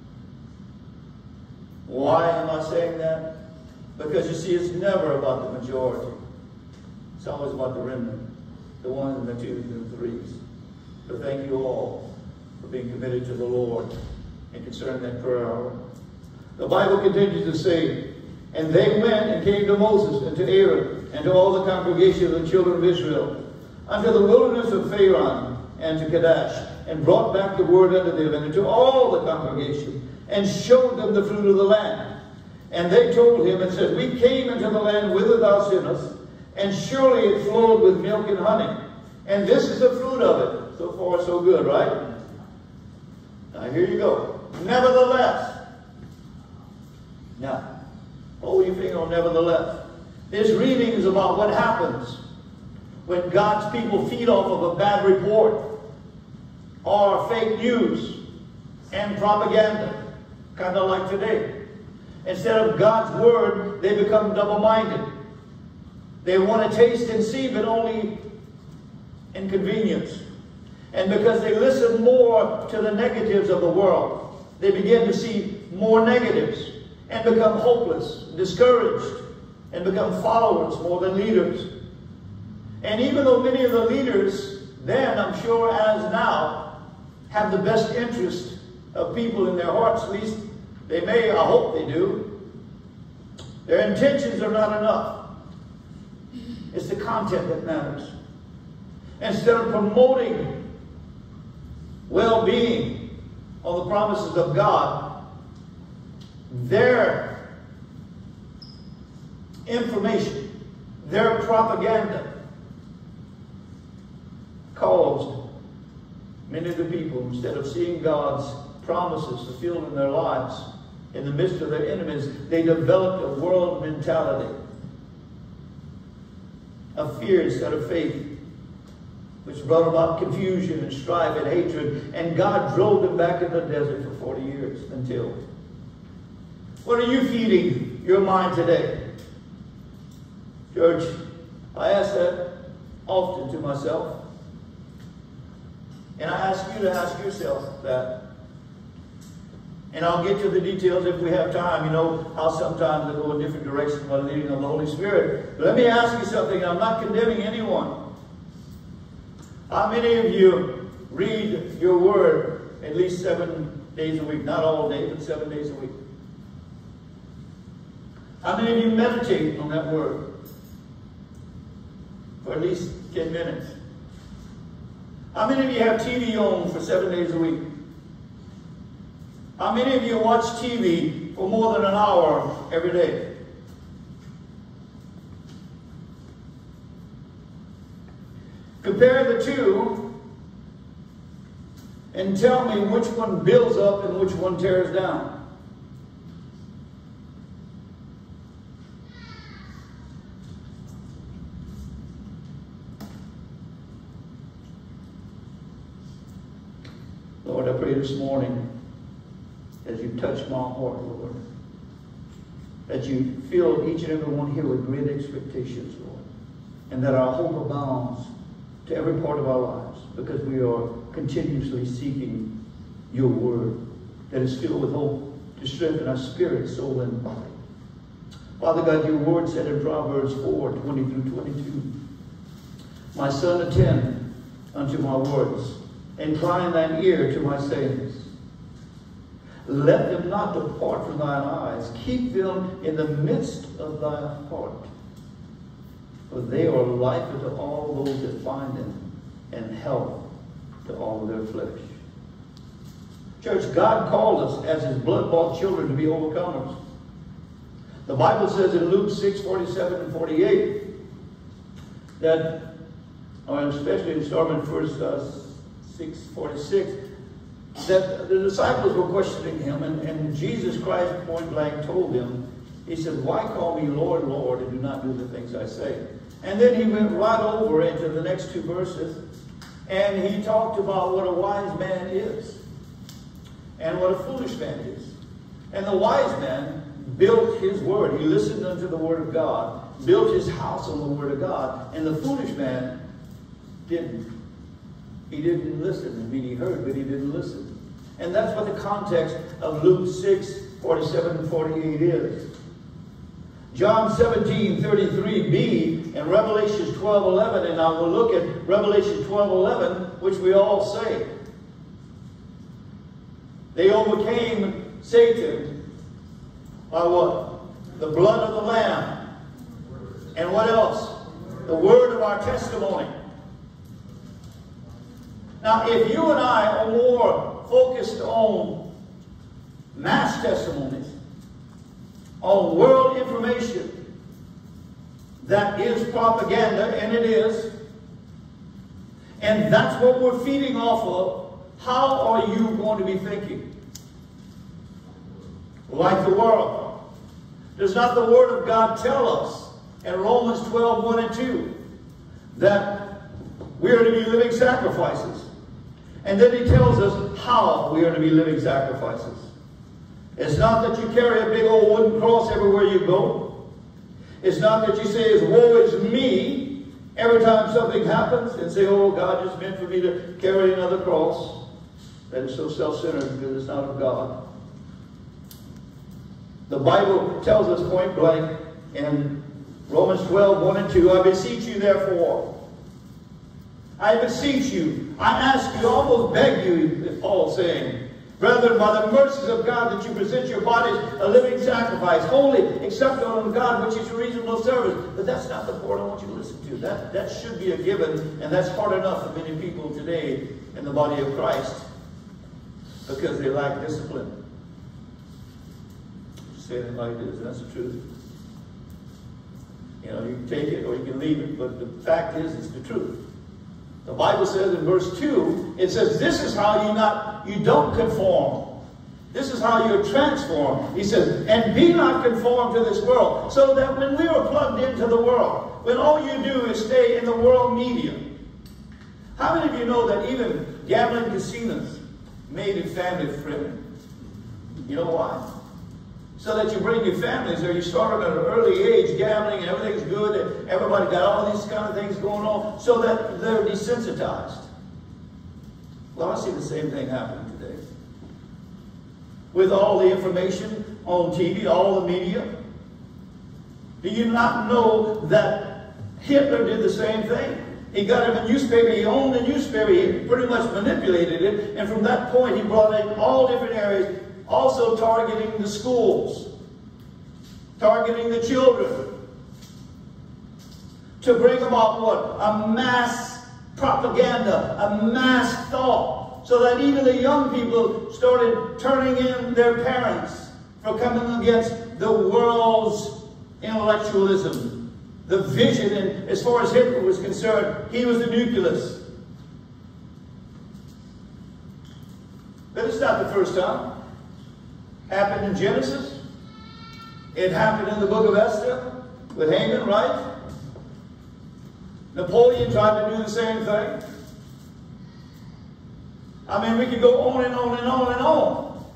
Why am I saying that? Because you see, it's never about the majority. It's always about the remnant, the 1s and the 2s and the 3s. So thank you all for being committed to the Lord and concerning that prayer hour. The Bible continues to say, and they went and came to Moses and to Aaron and to all the congregation of the children of Israel unto the wilderness of Pharaoh and to Kadesh, and brought back the word unto them and to all the congregation, and showed them the fruit of the land. And they told him and said, we came into the land whither thou sentest, and surely it flowed with milk and honey. And this is the fruit of it. So far, so good, right? Now, here you go. Nevertheless. Now, hold your finger on nevertheless. This reading is about what happens when God's people feed off of a bad report or fake news and propaganda, kind of like today. Instead of God's word, they become double-minded. They want to taste and see, but only in convenience. And because they listen more to the negatives of the world, they begin to see more negatives and become hopeless, discouraged, and become followers more than leaders. And even though many of the leaders then, I'm sure as now, have the best interest of people in their hearts, at least they may, I hope they do, their intentions are not enough. It's the content that matters. Instead of promoting well-being on the promises of God, their information, their propaganda caused many of the people, instead of seeing God's promises fulfilled in their lives, in the midst of their enemies, they developed a world mentality of fear instead of faith, which brought about confusion and strife and hatred, and God drove them back in the desert for 40 years until. What are you feeding your mind today? Church, I ask that often to myself. And I ask you to ask yourself that. And I'll get to the details if we have time. You know how sometimes I go in different directions by the leading of the Holy Spirit. But let me ask you something. I'm not condemning anyone. How many of you read your word at least 7 days a week? Not all day, but 7 days a week. How many of you meditate on that word for at least 10 minutes? How many of you have TV on for 7 days a week? How many of you watch TV for more than an hour every day? Compare the two and tell me which one builds up and which one tears down. Lord, I pray this morning as you touch my heart, Lord, that you fill each and every one here with great expectations, Lord, and that our hope abounds to every part of our lives, because we are continuously seeking your word that is filled with hope to strengthen our spirit, soul, and body. Father God, your word said in Proverbs 4:20-22, my son, attend unto my words, incline thine ear to my sayings. Let them not depart from thine eyes. Keep them in the midst of thy heart. For they are life unto all those that find them, and health to all their flesh. Church, God called us as his blood-bought children to be overcomers. The Bible says in Luke 6:47 and 48 that, or especially in starting in verse 6:46, that the disciples were questioning him, and Jesus Christ point blank told them, he said, why call me Lord, Lord, and do not do the things I say? And then he went right over into the next two verses, and he talked about what a wise man is and what a foolish man is. And the wise man built his word. He listened unto the word of God, built his house on the word of God. And the foolish man didn't. He didn't listen. I mean, he heard, but he didn't listen. And that's what the context of Luke 6:47 and 48 is. John 17:33b and Revelation 12:11, and I will look at Revelation 12:11, which we all say. They overcame Satan by what? The blood of the Lamb. And what else? The word of our testimony. Now, if you and I are more focused on mass testimonies, on world information, that is propaganda, and it is, and that's what we're feeding off of, how are you going to be thinking? Like the world. Does not the Word of God tell us in Romans 12:1 and 2 that we are to be living sacrifices? And then he tells us how we are to be living sacrifices. It's not that you carry a big old wooden cross everywhere you go. It's not that you say, woe is me, every time something happens, and say, oh, God just meant for me to carry another cross. That is so self-centered because it's not of God. The Bible tells us point blank in Romans 12:1 and 2, I beseech you therefore. I beseech you. I ask you, almost beg you, Paul saying, brethren, by the mercies of God, that you present your bodies a living sacrifice, holy, acceptable unto God, which is your reasonable service. But that's not the part I want you to listen to. That should be a given, and that's hard enough for many people today in the body of Christ because they lack discipline. Say it like this, that's the truth. You know, you can take it or you can leave it, but the fact is, it's the truth. The Bible says in verse 2, it says, this is how you don't conform. This is how you're transformed. He says, and be not conformed to this world. So that when we are plugged into the world, when all you do is stay in the world media. How many of you know that even gambling casinos made it family friendly? You know why? So that you bring your families there. You start them at an early age, gambling, and everything's good, and everybody got all these kind of things going on, so that they're desensitized. Well, I see the same thing happening today. With all the information on TV, all the media. Do you not know that Hitler did the same thing? He got him a newspaper. He owned the newspaper. He pretty much manipulated it. And from that point, he brought in all different areas, also targeting the schools, targeting the children, to bring about what? A mass propaganda, a mass thought, so that even the young people started turning in their parents for coming against the world's intellectualism, the vision. And as far as Hitler was concerned, he was the nucleus. But it's not the first time. Happened in Genesis. It happened in the book of Esther with Haman, right? Napoleon tried to do the same thing. I mean, we could go on and on and on and on.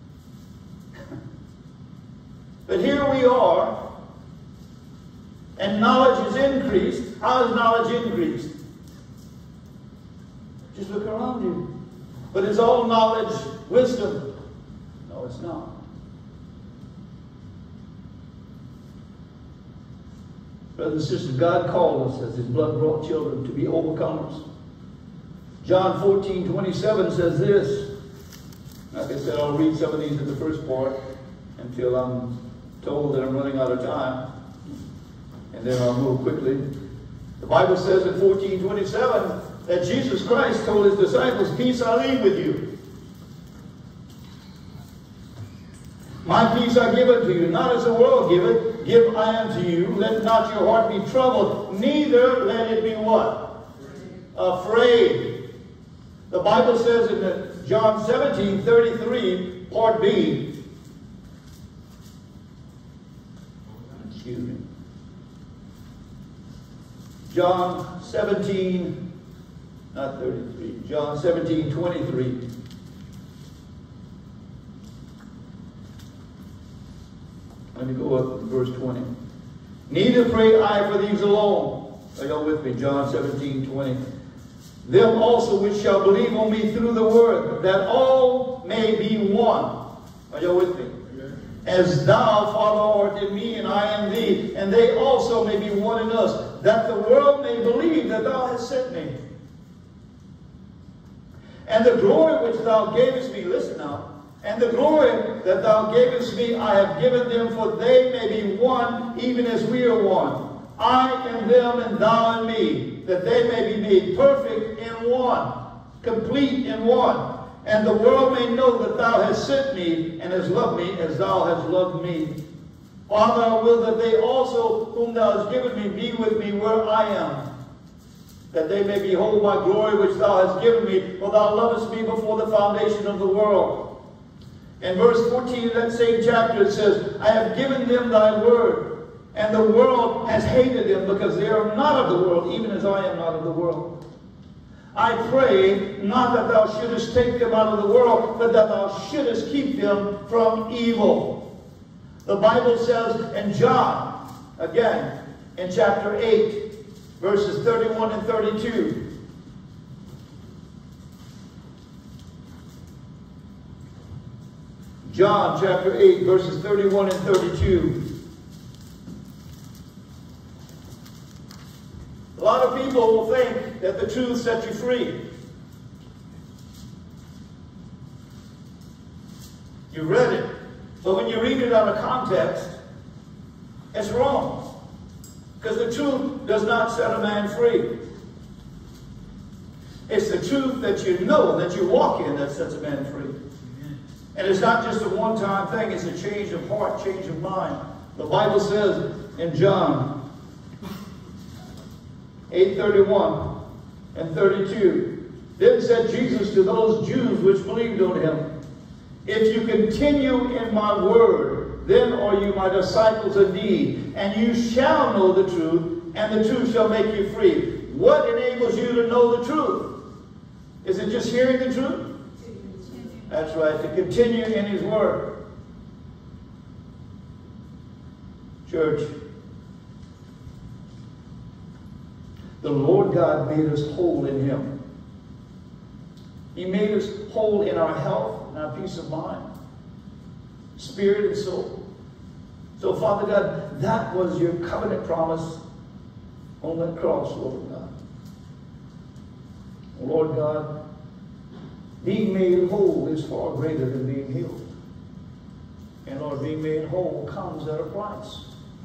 But here we are, and knowledge is increased. How is knowledge increased? Just look around you. But is all knowledge wisdom? No, it's not. Brothers and sisters, God called us as His blood-brought children to be overcomers. John 14:27 says this. Like I said, I'll read some of these in the first part until I'm told that I'm running out of time. And then I'll move quickly. The Bible says in 14:27 that Jesus Christ told His disciples, "Peace I leave with you. My peace I give unto you, not as the world giveth, give I unto you. Let not your heart be troubled, neither let it be" what? Afraid. The Bible says in John 17:33, part B. Excuse me. John 17, not 33, John 17:23. Let me go up to verse 20. "Neither pray I for these alone." Are y'all with me? John 17:20. "Them also which shall believe on me through the word, that all may be one." Are y'all with me? "As thou, Father, art in me, and I in thee, and they also may be one in us, that the world may believe that thou hast sent me. And the glory which thou gavest me," listen now, "and the glory that thou gavest me, I have given them, for they may be one, even as we are one. I in them, and thou in me, that they may be made perfect in one," complete in one. "And the world may know that thou hast sent me, and hast loved me as thou hast loved me. Father, I will that they also, whom thou hast given me, be with me where I am, that they may behold my glory which thou hast given me, for thou lovest me before the foundation of the world." In verse 14 of that same chapter it says, "I have given them thy word, and the world has hated them, because they are not of the world, even as I am not of the world. I pray not that thou shouldest take them out of the world, but that thou shouldest keep them from evil." The Bible says in John, again, in chapter 8, verses 31 and 32. John chapter 8, verses 31 and 32. A lot of people will think that the truth sets you free. You read it, but when you read it out of context, it's wrong. Because the truth does not set a man free. It's the truth that you know, that you walk in, that sets a man free. And it's not just a one-time thing, it's a change of heart, change of mind. The Bible says in John 8:31 and 32, "Then said Jesus to those Jews which believed on him, If you continue in my word, then are you my disciples indeed, and you shall know the truth, and the truth shall make you free." What enables you to know the truth? Is it just hearing the truth? That's right, to continue in his word. Church, the Lord God made us whole in him. He made us whole in our health and our peace of mind, spirit and soul. So, Father God, that was your covenant promise on that cross, Lord God. Lord God, being made whole is far greater than being healed. And Lord, being made whole comes at a price.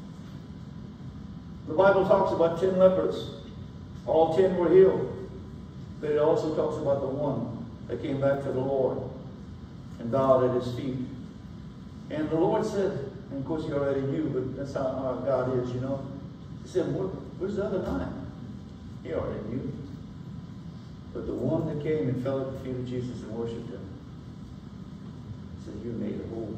The Bible talks about 10 lepers. All 10 were healed. But it also talks about the one that came back to the Lord and bowed at his feet. And the Lord said, and of course you already knew, but that's how our God is, you know. He said, where's the other 9? He already knew. But the one that came and fell at the feet of Jesus and worshipped him, he said, you're made whole.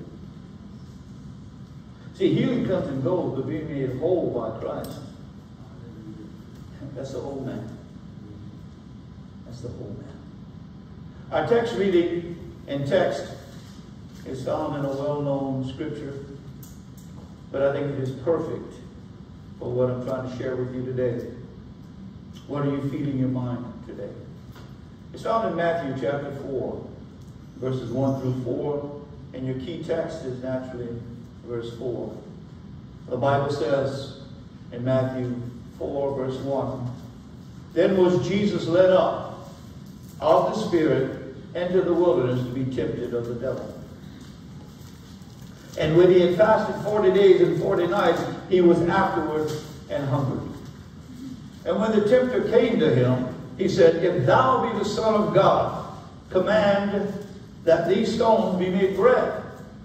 See, healing comes and goes, but being made whole by Christ, that's the whole man. That's the whole man. Our text reading and text is found in a well-known scripture, but I think it is perfect for what I'm trying to share with you today. What are you feeding your mind today? It's found in Matthew chapter 4, verses 1 through 4, and your key text is naturally verse 4. The Bible says in Matthew 4, verse 1, then was Jesus led up of the Spirit into the wilderness to be tempted of the devil. And when he had fasted 40 days and 40 nights, he was afterward and hungry. And when the tempter came to him, he said, if thou be the Son of God, command that these stones be made bread.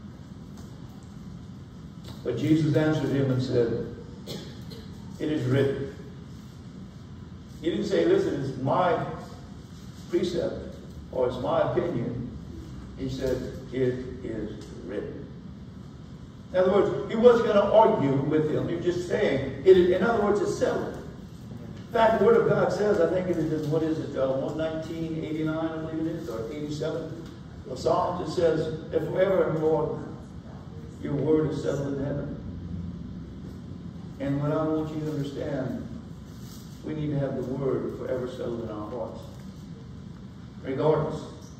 But Jesus answered him and said, it is written. He didn't say, listen, it's my precept or it's my opinion. He said, it is written. In other words, he wasn't going to argue with him. He was just saying, in other words, it's settled. In fact, the Word of God says, I think it is in, 119, 89, I believe it is, or 87, the Psalms, it says, if forever, Lord, your word is settled in heaven. And what I want you to understand, we need to have the word forever settled in our hearts. Regardless.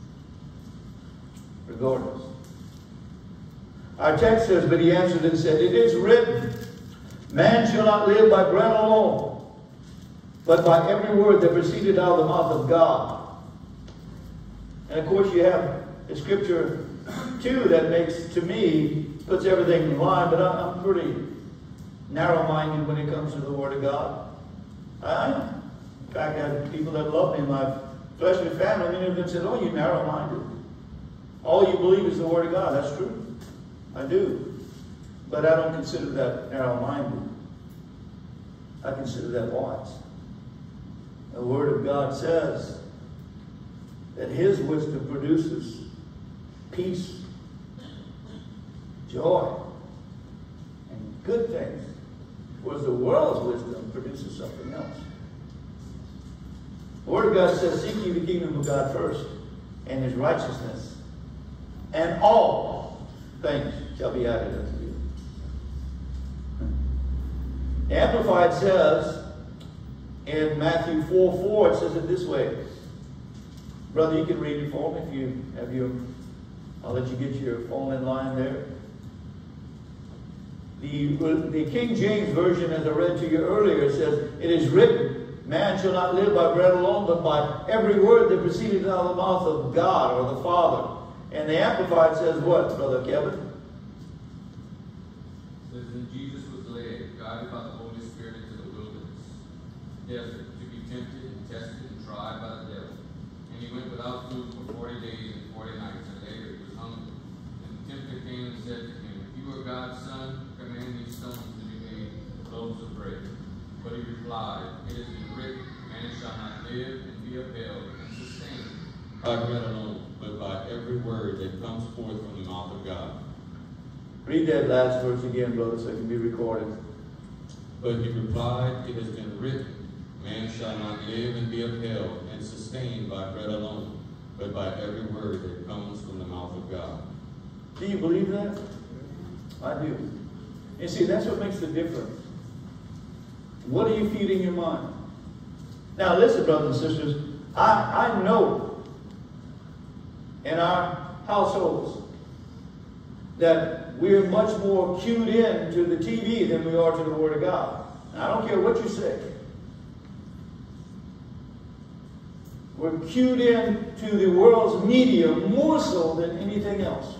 Regardless. Our text says, but he answered and said, it is written, man shall not live by bread alone, but by every word that proceeded out of the mouth of God. And of course you have the scripture too that makes, to me, puts everything in line, but I'm pretty narrow-minded when it comes to the Word of God. I am. In fact, I have people that love me, my fleshly family, many of them said, oh, you're narrow-minded. All you believe is the Word of God. That's true. I do. But I don't consider that narrow-minded. I consider that wise. The Word of God says that His wisdom produces peace, joy, and good things, whereas the world's wisdom produces something else. The Word of God says, seek ye the kingdom of God first, and His righteousness, and all things shall be added unto you. The Amplified says, in Matthew 4:4, it says it this way. Brother, you can read it for me if you have your, I'll let you get your phone in line there. The King James Version, as I read to you earlier, says, it is written, man shall not live by bread alone, but by every word that proceeded out of the mouth of God or the Father. And the Amplified says what, Brother Kevin? It says, and Jesus was led, guided by the Holy Spirit into the wilderness, desert, to be tempted and tested and tried by the devil. And he went without food for 40 days and 40 nights, and later he was hungry. And the tempter came and said to him, if you are God's son, command these stones to be made loaves of bread. But he replied, it is written, man shall not live and be upheld and sustained by bread alone, but by every word that comes forth from the mouth of God. Read that last verse again, brother, so it can be recorded. But he replied, it has been written, man shall not live and be upheld and sustained by bread alone, but by every word that comes from the mouth of God. Do you believe that? I do. And see, that's what makes the difference. What are you feeding your mind? Now listen, brothers and sisters, I know in our households that we're much more cued in to the TV than we are to the Word of God. And I don't care what you say. We're cued in to the world's media more so than anything else.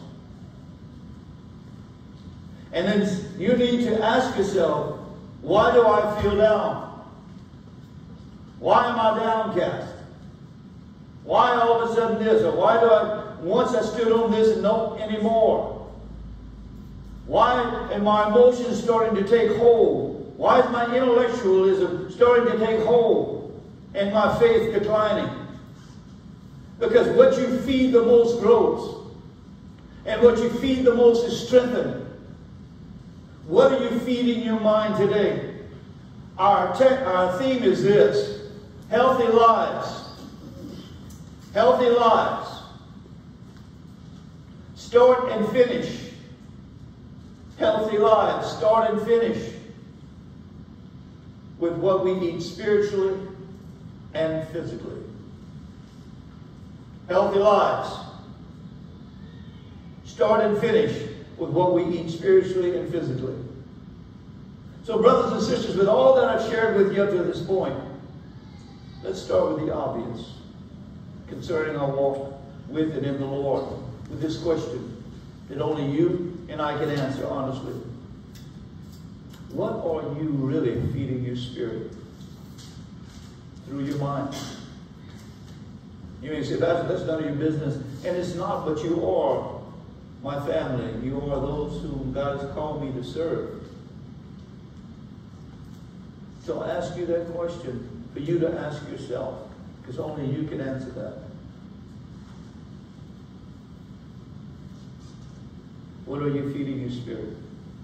And then you need to ask yourself, why do I feel down? Why am I downcast? Why all of a sudden this? Or why do once I stood on this and not anymore? Why are my emotions starting to take hold? Why is my intellectualism starting to take hold and my faith declining? Because what you feed the most grows. And what you feed the most is strengthened. What are you feeding your mind today? Our theme is this: healthy lives. Healthy lives. Start and finish. Healthy lives. Start and finish with what we eat spiritually and physically. Healthy lives. Start and finish with what we eat spiritually and physically. So brothers and sisters, with all that I've shared with you up to this point, let's start with the obvious concerning our walk with and in the Lord, with this question that only you and I can answer honestly. What are you really feeding your spirit through your mind? You may say, Pastor, that's none of your business. And it's not, but you are my family. You are those whom God has called me to serve. So I'll ask you that question for you to ask yourself, because only you can answer that. What are you feeding your spirit?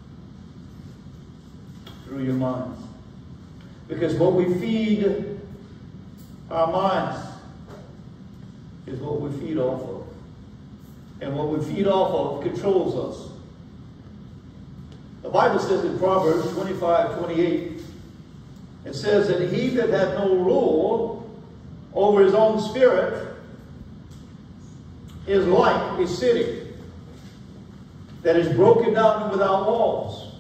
Through your minds. Because what we feed our minds is what we feed off of. And what we feed off of controls us. The Bible says in Proverbs 25:28, it says that he that hath no rule over his own spirit is like a city that is broken down and without walls.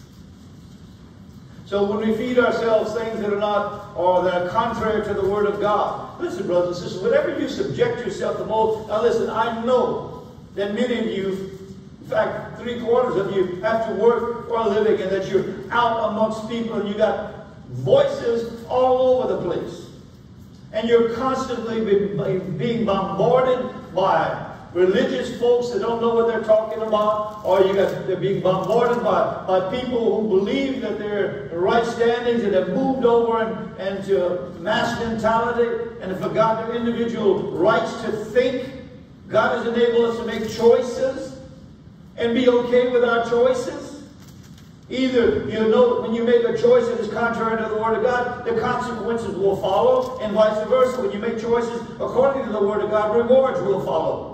So when we feed ourselves things that are not, or that are contrary to the Word of God, listen, brothers and sisters, whatever you subject yourself to most, now listen, I know that many of you, in fact, 3/4 of you have to work for a living, and that you're out amongst people and you got voices all over the place. And you're constantly being bombarded by religious folks that don't know what they're talking about, or they're being bombarded by people who believe that they're in right standings and have moved over and to mass mentality and have forgotten their individual rights to think. God has enabled us to make choices and be okay with our choices. Either you know when you make a choice that is contrary to the Word of God, the consequences will follow, and vice versa. When you make choices according to the Word of God, rewards will follow.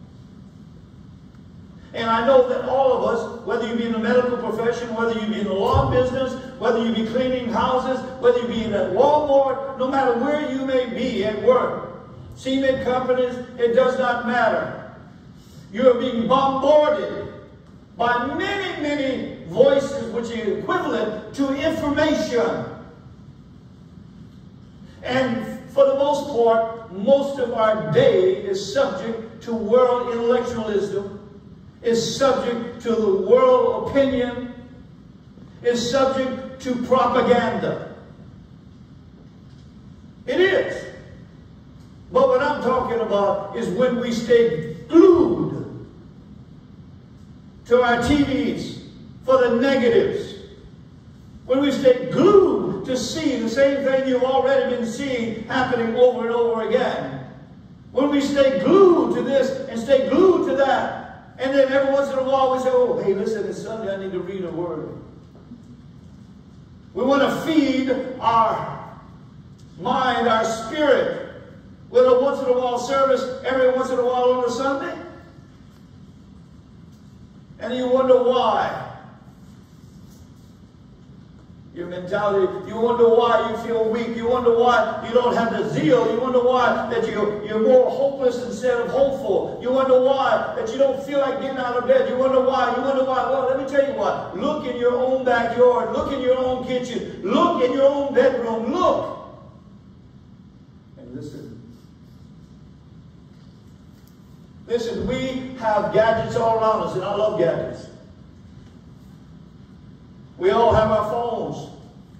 And I know that all of us, whether you be in the medical profession, whether you be in the law business, whether you be cleaning houses, whether you be in at Walmart, no matter where you may be at work, cement companies, it does not matter. You are being bombarded by many, many voices which are equivalent to information. And for the most part, most of our day is subject to world intellectualism, is subject to the world opinion, is subject to propaganda. It is. But what I'm talking about is when we stay glued to our TVs for the negatives. When we stay glued to see the same thing you've already been seeing happening over and over again. When we stay glued to this and stay glued to that. And then every once in a while we say, oh, hey, listen, it's Sunday, I need to read a word. We want to feed our mind, our spirit, with a once in a while service every once in a while on a Sunday. And you wonder why. Your mentality, you wonder why you feel weak. You wonder why you don't have the zeal. You wonder why that you're more hopeless instead of hopeful. You wonder why that you don't feel like getting out of bed. You wonder why. You wonder why. Well, let me tell you what. Look in your own backyard. Look in your own kitchen. Look in your own bedroom. Look. And listen. Listen, we have gadgets all around us, and I love gadgets. We all have our phones.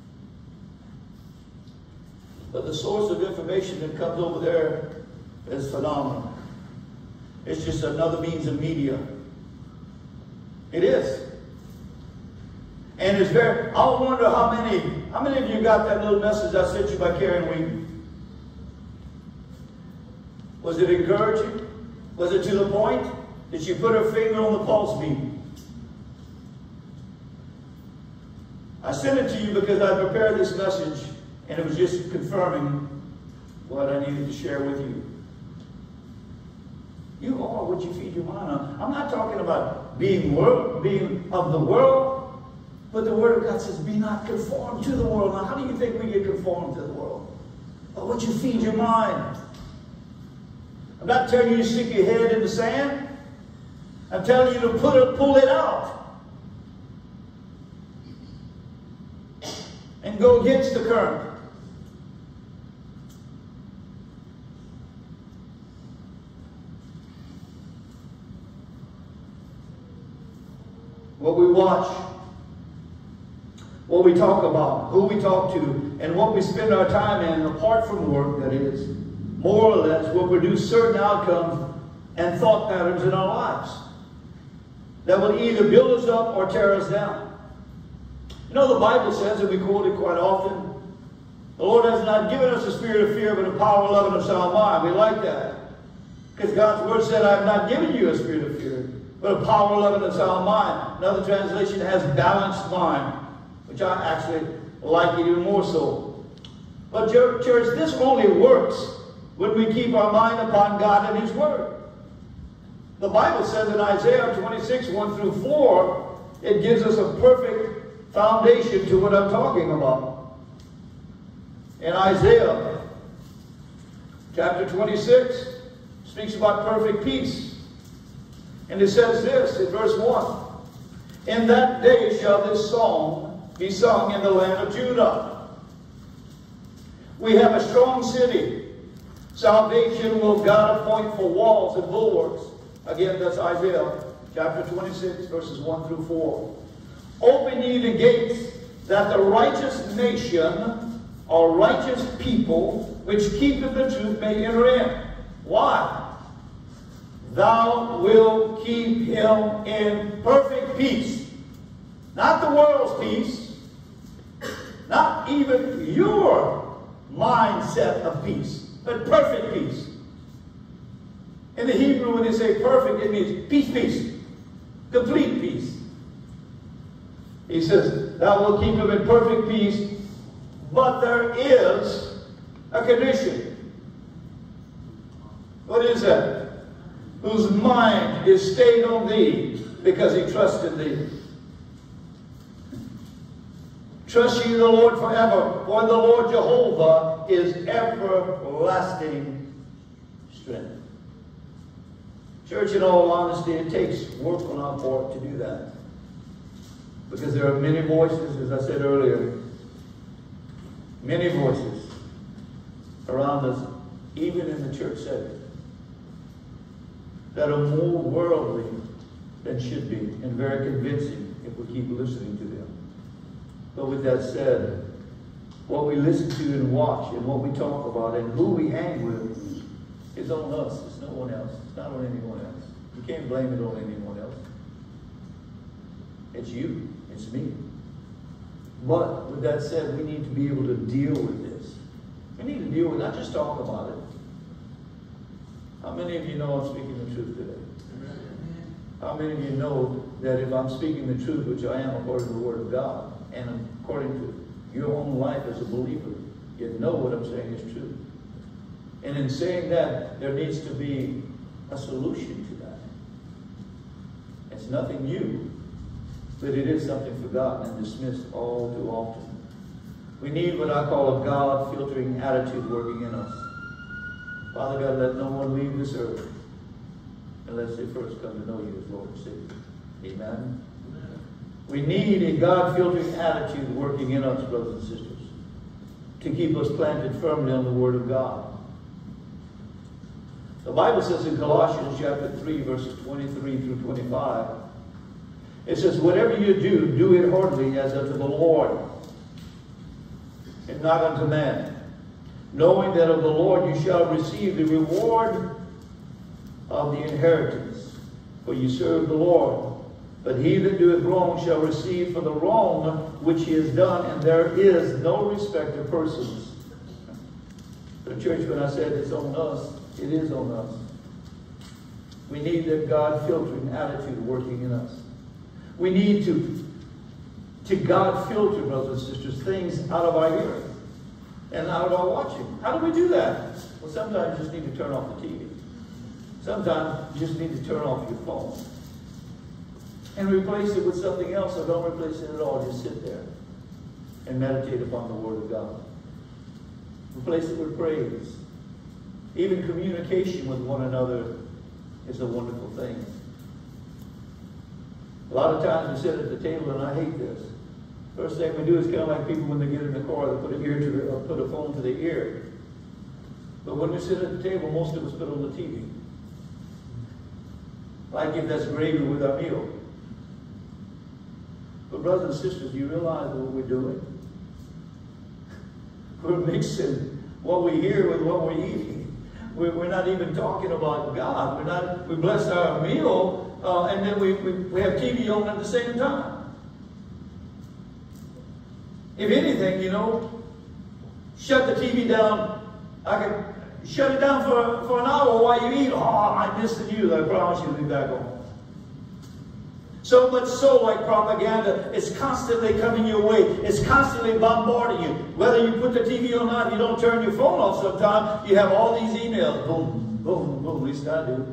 But the source of information that comes over there is phenomenal. It's just another means of media. It is. And it's very, I wonder how many of you got that little message I sent you by Karen Wheaton? Was it encouraging? Was it to the point? Did she put her finger on the pulse beat? I sent it to you because I prepared this message and it was just confirming what I needed to share with you. You are what you feed your mind on. I'm not talking about being of the world, but the Word of God says, be not conformed to the world. Now, how do you think we get conformed to the world? By what you feed your mind. I'm not telling you to stick your head in the sand. I'm telling you to pull it out. And go against the current. What we watch, what we talk about, who we talk to, and what we spend our time in, apart from work, that is, more or less, will produce certain outcomes and thought patterns in our lives that will either build us up or tear us down. You know, the Bible says, and we quote it quite often, the Lord has not given us a spirit of fear, but a power, love, and a sound mind. We like that. Because God's Word said, I have not given you a spirit of fear, but a power, love, and a sound mind. Another translation has balanced mind, which I actually like it even more so. But church, this only works when we keep our mind upon God and His Word. The Bible says in Isaiah 26, 1 through 4, it gives us a perfect foundation to what I'm talking about. In Isaiah chapter 26, speaks about perfect peace. And it says this in verse 1, in that day shall this song be sung in the land of Judah. We have a strong city. Salvation will God appoint for walls and bulwarks. Again, that's Isaiah chapter 26, verses 1 through 4. Open ye the gates, that the righteous nation, or righteous people, which keepeth the truth, may enter in. Why? Thou wilt keep him in perfect peace. Not the world's peace. Not even your mindset of peace. But perfect peace. In the Hebrew, when they say perfect, it means peace, peace. Complete peace. He says, thou wilt keep him in perfect peace, but there is a condition. What is that? Whose mind is stayed on thee, because he trusted thee. Trust ye the Lord forever, for the Lord Jehovah is everlasting strength. Church, in all honesty, it takes work on our part to do that. Because there are many voices, as I said earlier, many voices around us, even in the church setting, that are more worldly than should be, and very convincing if we keep listening to them. But with that said, what we listen to and watch and what we talk about and who we hang with is on us. It's no one else. It's not on anyone else. You can't blame it on anyone else. It's you. It's me. But with that said, we need to be able to deal with this. We need to deal with it, not just talk about it. How many of you know I'm speaking the truth today? How many of you know that if I'm speaking the truth, which I am according to the Word of God, and according to your own life as a believer, you know what I'm saying is true. And in saying that, there needs to be a solution to that. It's nothing new, but it is something forgotten and dismissed all too often. We need what I call a God-filtering attitude working in us. Father God, let no one leave this earth unless they first come to know you as Lord and Savior. Amen. We need a God-filtering attitude working in us, brothers and sisters, to keep us planted firmly on the Word of God. The Bible says in Colossians chapter 3, verses 23 through 25, it says, whatever you do, do it heartily as unto the Lord, and not unto man, knowing that of the Lord you shall receive the reward of the inheritance. For you serve the Lord. But he that doeth wrong shall receive for the wrong which he has done, and there is no respect of persons. The church, when I said it's on us, it is on us. We need that God-filtering attitude working in us. We need to God-filter, brothers and sisters, things out of our hearing and out of our watching. How do we do that? Well, sometimes you just need to turn off the TV. Sometimes you just need to turn off your phone and replace it with something else, or don't replace it at all. Just sit there and meditate upon the Word of God. Replace it with praise. Even communication with one another is a wonderful thing. A lot of times we sit at the table, and I hate this. First thing we do is kind of like people when they get in the car, they put a phone to their ear. But when we sit at the table, most of us put on the TV. Like if that's gravy with our meal. But brothers and sisters, do you realize what we're doing? We're mixing what we hear with what we're eating. We're not even talking about God. We bless our meal, and then we have TV on at the same time. If anything, you know, shut the TV down. I can shut it down for an hour while you eat. Oh, I miss the news. I promise you'll be back on. So much so, like propaganda, it's constantly coming your way. It's constantly bombarding you. Whether you put the TV on or not, you don't turn your phone off sometimes, you have all these emails. Boom, boom, boom. At least I do.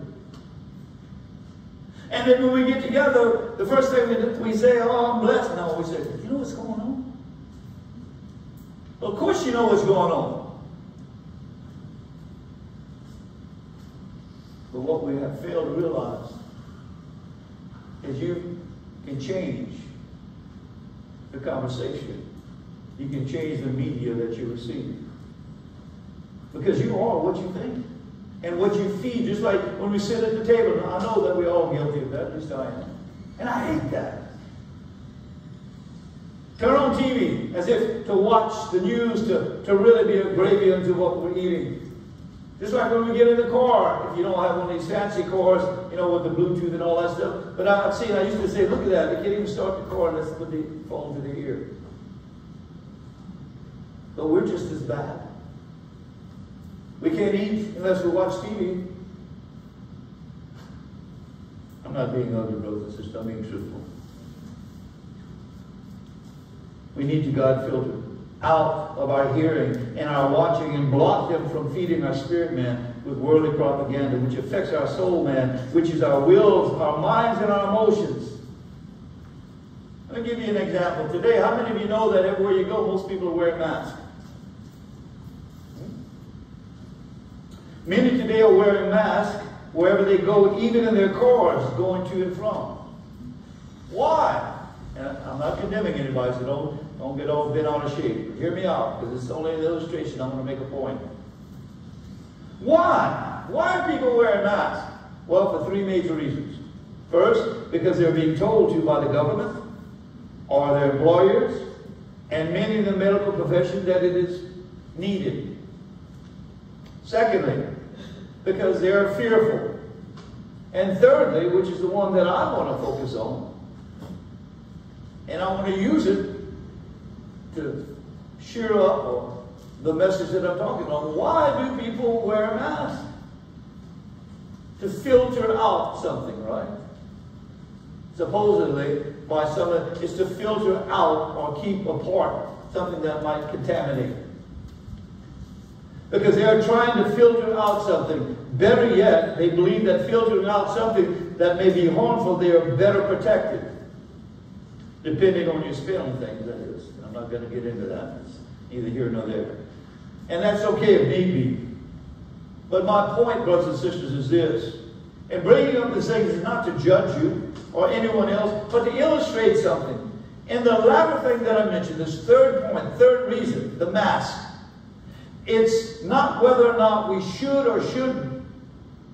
And then when we get together, the first thing we say, oh, I'm blessed. No, we say, you know what's going on? Well, of course you know what's going on. But what we have failed to realize is you can change the conversation. You can change the media that you receive. Because you are what you think and what you feed. Just like when we sit at the table. Now, I know that we're all guilty of that. At least I am. And I hate that. Turn on TV as if to watch the news to really be a gravy into what we're eating. Just like when we get in the car, if you don't have one of these fancy cars, you know, with the Bluetooth and all that stuff. But I used to say, look at that, they can't even start the car unless they put the phone to their ear. But we're just as bad. We can't eat unless we watch TV. I'm not being ugly, brothers and sisters, I'm being truthful. We need to God filter out of our hearing and our watching and block them from feeding our spirit man with worldly propaganda, which affects our soul man, which is our wills, our minds, and our emotions. Let me give you an example. Today, how many of you know that everywhere you go, most people are wearing masks? Many today are wearing masks wherever they go, even in their cars, going to and from. Why? And I'm not condemning anybody, so don't get all bent out of shape. Hear me out, because it's only an illustration. I'm going to make a point. Why? Why are people wearing masks? Well, for three major reasons. First, because they're being told to by the government or their employers, and many in the medical profession that it is needed. Secondly, because they're fearful. And thirdly, which is the one that I want to focus on, and I want to use it to cheer up the message that I'm talking about. Why do people wear masks? To filter out something, right? Supposedly, by someone, it's to filter out or keep apart something that might contaminate. Because they are trying to filter out something. Better yet, they believe that filtering out something that may be harmful, they are better protected. Depending on your spin on things, that is. I'm not going to get into that. It's neither here nor there. And that's okay if need be. But my point, brothers and sisters, is this. And bringing up these things is not to judge you or anyone else, but to illustrate something. In the latter thing that I mentioned, this third point, third reason, the mask. It's not whether or not we should or shouldn't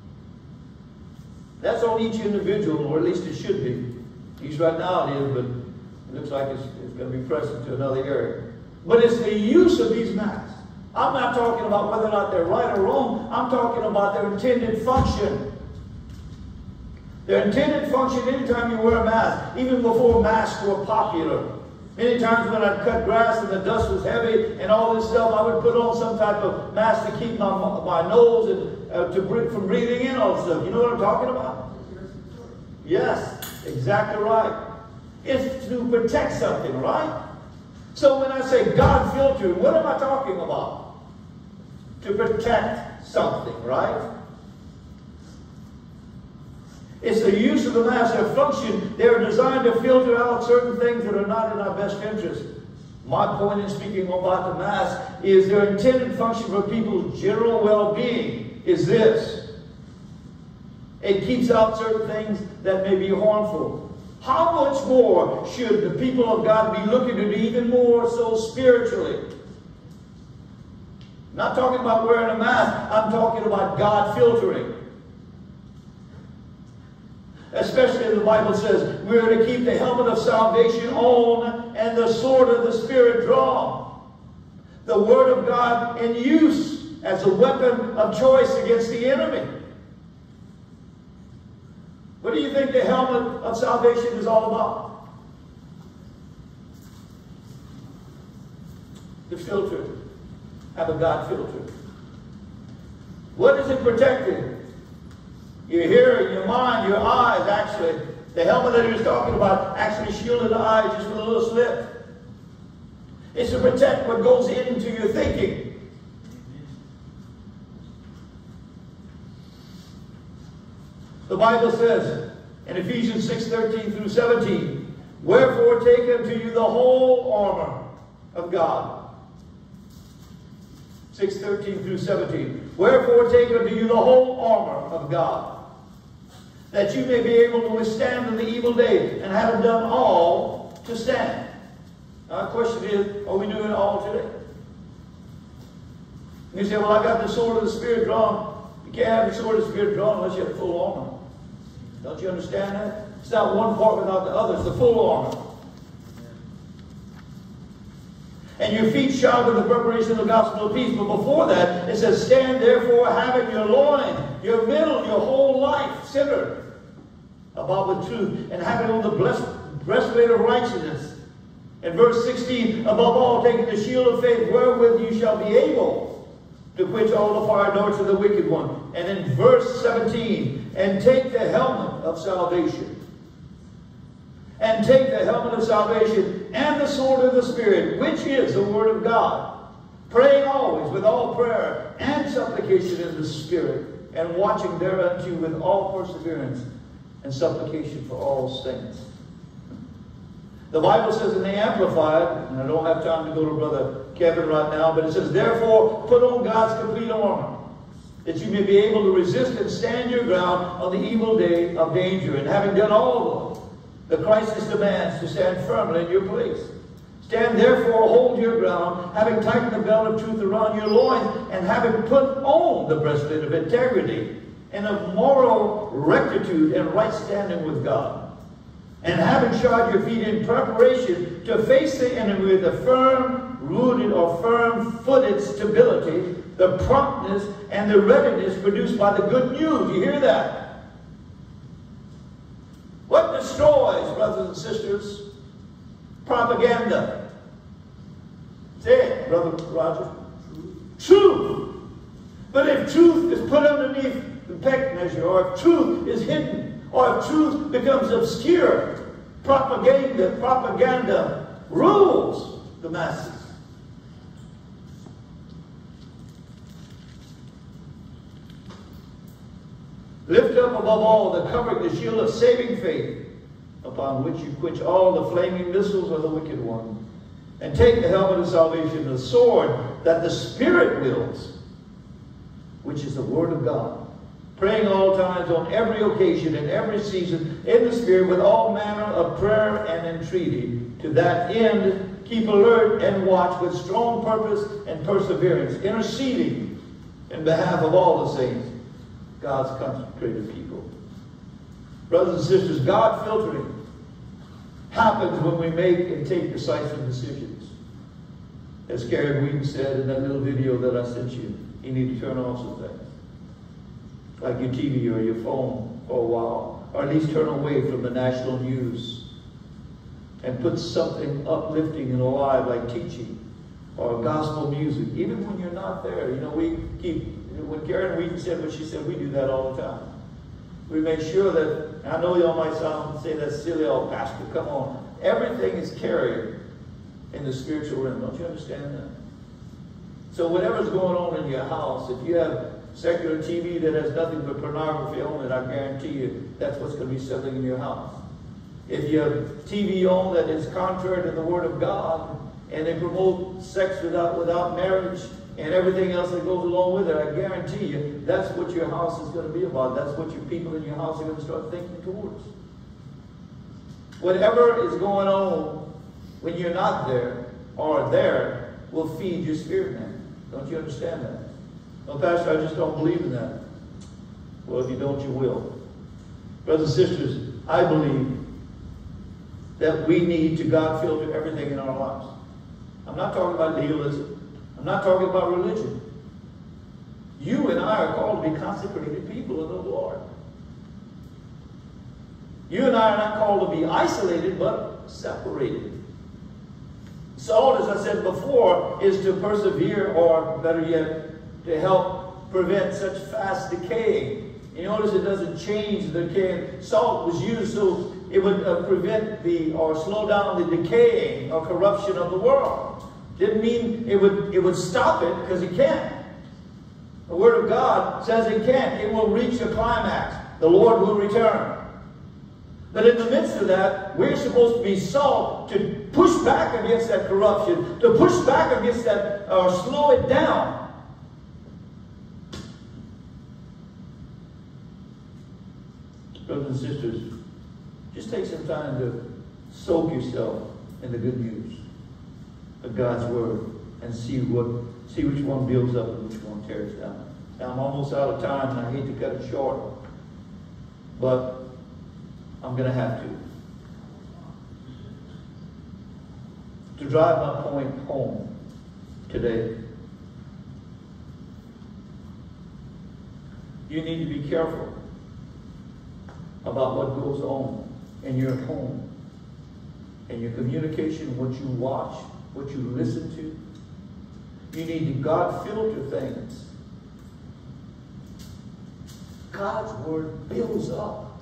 That's on each individual, or at least it should be. At least right now it is, but it looks like it's going to be pressed into another area. But it's the use of these masks. I'm not talking about whether or not they're right or wrong. I'm talking about their intended function. Their intended function anytime you wear a mask, even before masks were popular. Many times when I'd cut grass and the dust was heavy and all this stuff, I would put on some type of mask to keep my nose and from breathing in all this stuff. You know what I'm talking about? Yes, exactly right. It's to protect something, right? So when I say God filter, what am I talking about? To protect something, right? It's the use of the mask, their function. They're designed to filter out certain things that are not in our best interest. My point in speaking about the mask is their intended function for people's general well-being is this. It keeps out certain things that may be harmful. How much more should the people of God be looking to do, even more so spiritually? I'm not talking about wearing a mask. I'm talking about God filtering. Especially the Bible says we are to keep the helmet of salvation on and the sword of the Spirit drawn. The Word of God in use as a weapon of choice against the enemy. What do you think the helmet of salvation is all about? The filter. Have a God filter. What is it protecting? Your hearing, your mind, your eyes, actually. The helmet that he was talking about actually shielded the eyes just with a little slit. It's to protect what goes into your thinking. The Bible says in Ephesians 6:13 through 17, wherefore take unto you the whole armor of God. 6:13 through 17. Wherefore take unto you the whole armor of God, that you may be able to withstand in the evil day, and having done all, to stand. Now the question is, are we doing it all today? You say, well, I got the sword of the Spirit drawn. You can't have the sword of the Spirit drawn unless you have full armor. Don't you understand that? It's not one part without the other. It's the full armor. And your feet shod with the preparation of the gospel of peace. But before that, it says, stand therefore having your loin, your middle, your whole life centered about with truth, and having on the breastplate of righteousness. In verse 16, above all, taking the shield of faith, wherewith you shall be able to quench all the fire darts of the wicked one. And in verse 17, and take the helmet of salvation. And take the helmet of salvation and the sword of the Spirit, which is the Word of God. Praying always with all prayer and supplication in the Spirit, and watching thereunto with all perseverance and supplication for all saints. The Bible says in the Amplified, and I don't have time to go to Brother Kevin right now, but it says, therefore, put on God's complete armor, that you may be able to resist and stand your ground on the evil day of danger. And having done all the crisis demands, to stand firmly in your place. Stand therefore, hold your ground, having tightened the belt of truth around your loins, and having put on the breastplate of integrity, and of moral rectitude and right standing with God. And having shod your feet in preparation to face the enemy with a firm-rooted or firm-footed stability, the promptness and the readiness produced by the good news. You hear that? What destroys, brothers and sisters? Propaganda. Say it, Brother Roger. Truth. But if truth is put underneath the peg measure, or if truth is hidden, or if truth becomes obscure, propaganda rules the masses. Lift up above all the covering, the shield of saving faith, upon which you quench all the flaming missiles of the wicked one. And take the helmet of salvation, the sword that the Spirit wields, which is the Word of God. Praying all times, on every occasion, in every season, in the Spirit, with all manner of prayer and entreaty. To that end, keep alert and watch with strong purpose and perseverance, interceding in behalf of all the saints, God's consecrated people. Brothers and sisters, God filtering happens when we make and take decisive decisions. As Karen Wheaton said in that little video that I sent you, you need to turn off some things. Like your TV or your phone for a while. Or at least turn away from the national news. And put something uplifting and alive like teaching or gospel music. Even when you're not there. You know, when Karen Wheaton said what she said, we do that all the time. We make sure that, I know y'all might say that's silly, oh pastor, come on. Everything is carried in the spiritual realm. Don't you understand that? So whatever's going on in your house, if you have secular TV that has nothing but pornography on it, I guarantee you that's what's going to be selling in your house. If you have TV on that is contrary to the Word of God, and they promote sex without marriage, and everything else that goes along with it, I guarantee you, that's what your house is going to be about. That's what your people in your house are going to start thinking towards. Whatever is going on when you're not there, or there, will feed your spirit man. Don't you understand that? Well, Pastor, I just don't believe in that. Well, if you don't, you will. Brothers and sisters, I believe that we need to God filter everything in our lives. I'm not talking about legalism. I'm not talking about religion. You and I are called to be consecrated people of the Lord. You and I are not called to be isolated, but separated. Salt, as I said before, is to persevere, or better yet, to help prevent such fast decay. You notice it doesn't change the decay. Salt was used so it would prevent or slow down the decaying or corruption of the world. Didn't mean it would stop it, because it can't. The Word of God says it can't. It will reach a climax. The Lord will return. But in the midst of that, we're supposed to be salt to push back against that corruption, to push back against that, or slow it down. Brothers and sisters, just take some time to soak yourself in the good news of God's Word and see which one builds up and which one tears down. Now, I'm almost out of time, and I hate to cut it short, but I'm going to have to. To drive my point home today, you need to be careful about what goes on in your home, in your communication, what you watch, what you listen to. You need to God filter things. God's Word builds up.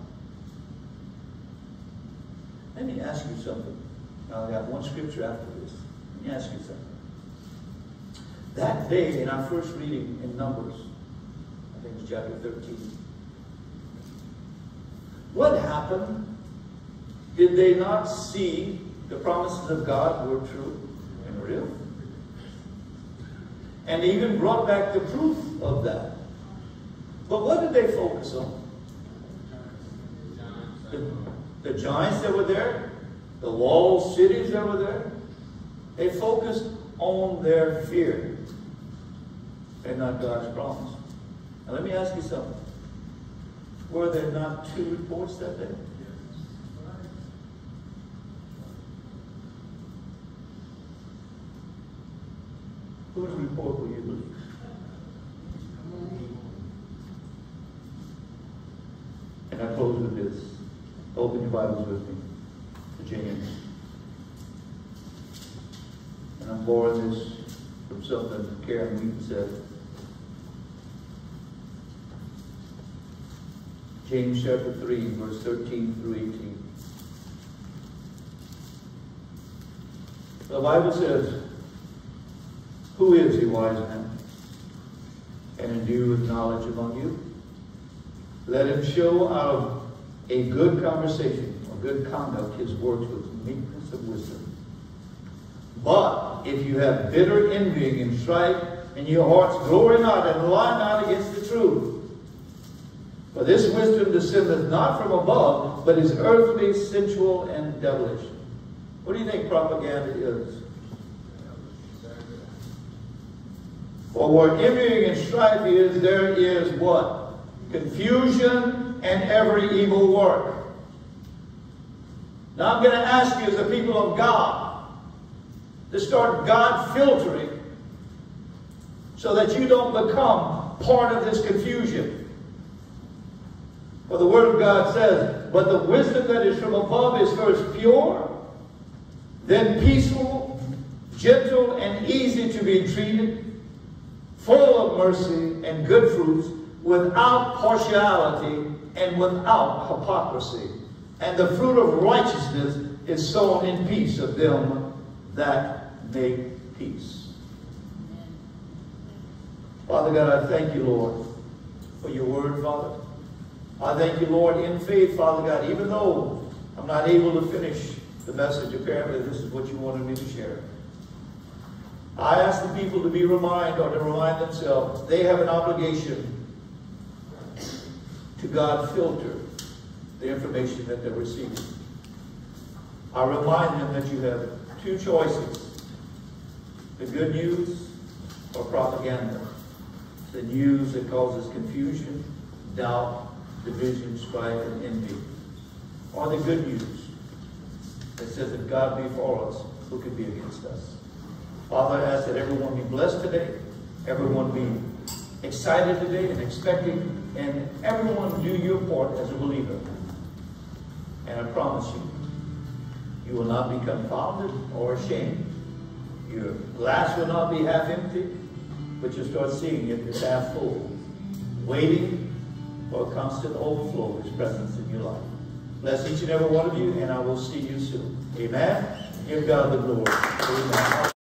Let me ask you something. Now, I got one scripture after this. Let me ask you something. That day in our first reading in Numbers, I think it's chapter 13, what happened? Did they not see the promises of God were true and real? And they even brought back the proof of that. But what did they focus on? The giants that were there, the walled cities that were there. They focused on their fear and not God's promise. Now let me ask you something. Were there not 2 reports that day? Whose report will you believe? And I close with this. Open your Bibles with me to James. And I'm borrowing this from something Karen Wheaton said. James chapter 3, verse 13 through 18. The Bible says, "Who is a wise man and endued with knowledge among you? Let him show out of a good conversation or good conduct his works with meekness of wisdom. But if you have bitter envying and strife in your hearts, glory not and lie not against the truth. For this wisdom descendeth not from above, but is earthly, sensual, and devilish." What do you think propaganda is? For where envying and strife is, there is what? Confusion and every evil work. Now I'm going to ask you as a people of God to start God filtering so that you don't become part of this confusion. For the Word of God says, but the wisdom that is from above is first pure, then peaceful, gentle, and easy to be treated, full of mercy and good fruits, without partiality and without hypocrisy. And the fruit of righteousness is sown in peace of them that make peace. Father God, I thank you, Lord, for your word, Father. I thank you, Lord, in faith, Father God, even though I'm not able to finish the message, apparently this is what you wanted me to share. I ask the people to be reminded, or to remind themselves, they have an obligation to God filter the information that they're receiving. I remind them that you have two choices: the good news or propaganda. The news that causes confusion, doubt, division, strife, and envy. Or the good news that says, if God be for us, who could be against us? Father, I ask that everyone be blessed today, everyone be excited today and expecting, and everyone do your part as a believer. And I promise you, you will not be confounded or ashamed. Your glass will not be half empty, but you'll start seeing it as half full, waiting for a constant overflow of His presence in your life. Bless each and every one of you, and I will see you soon. Amen. Give God the glory. Amen.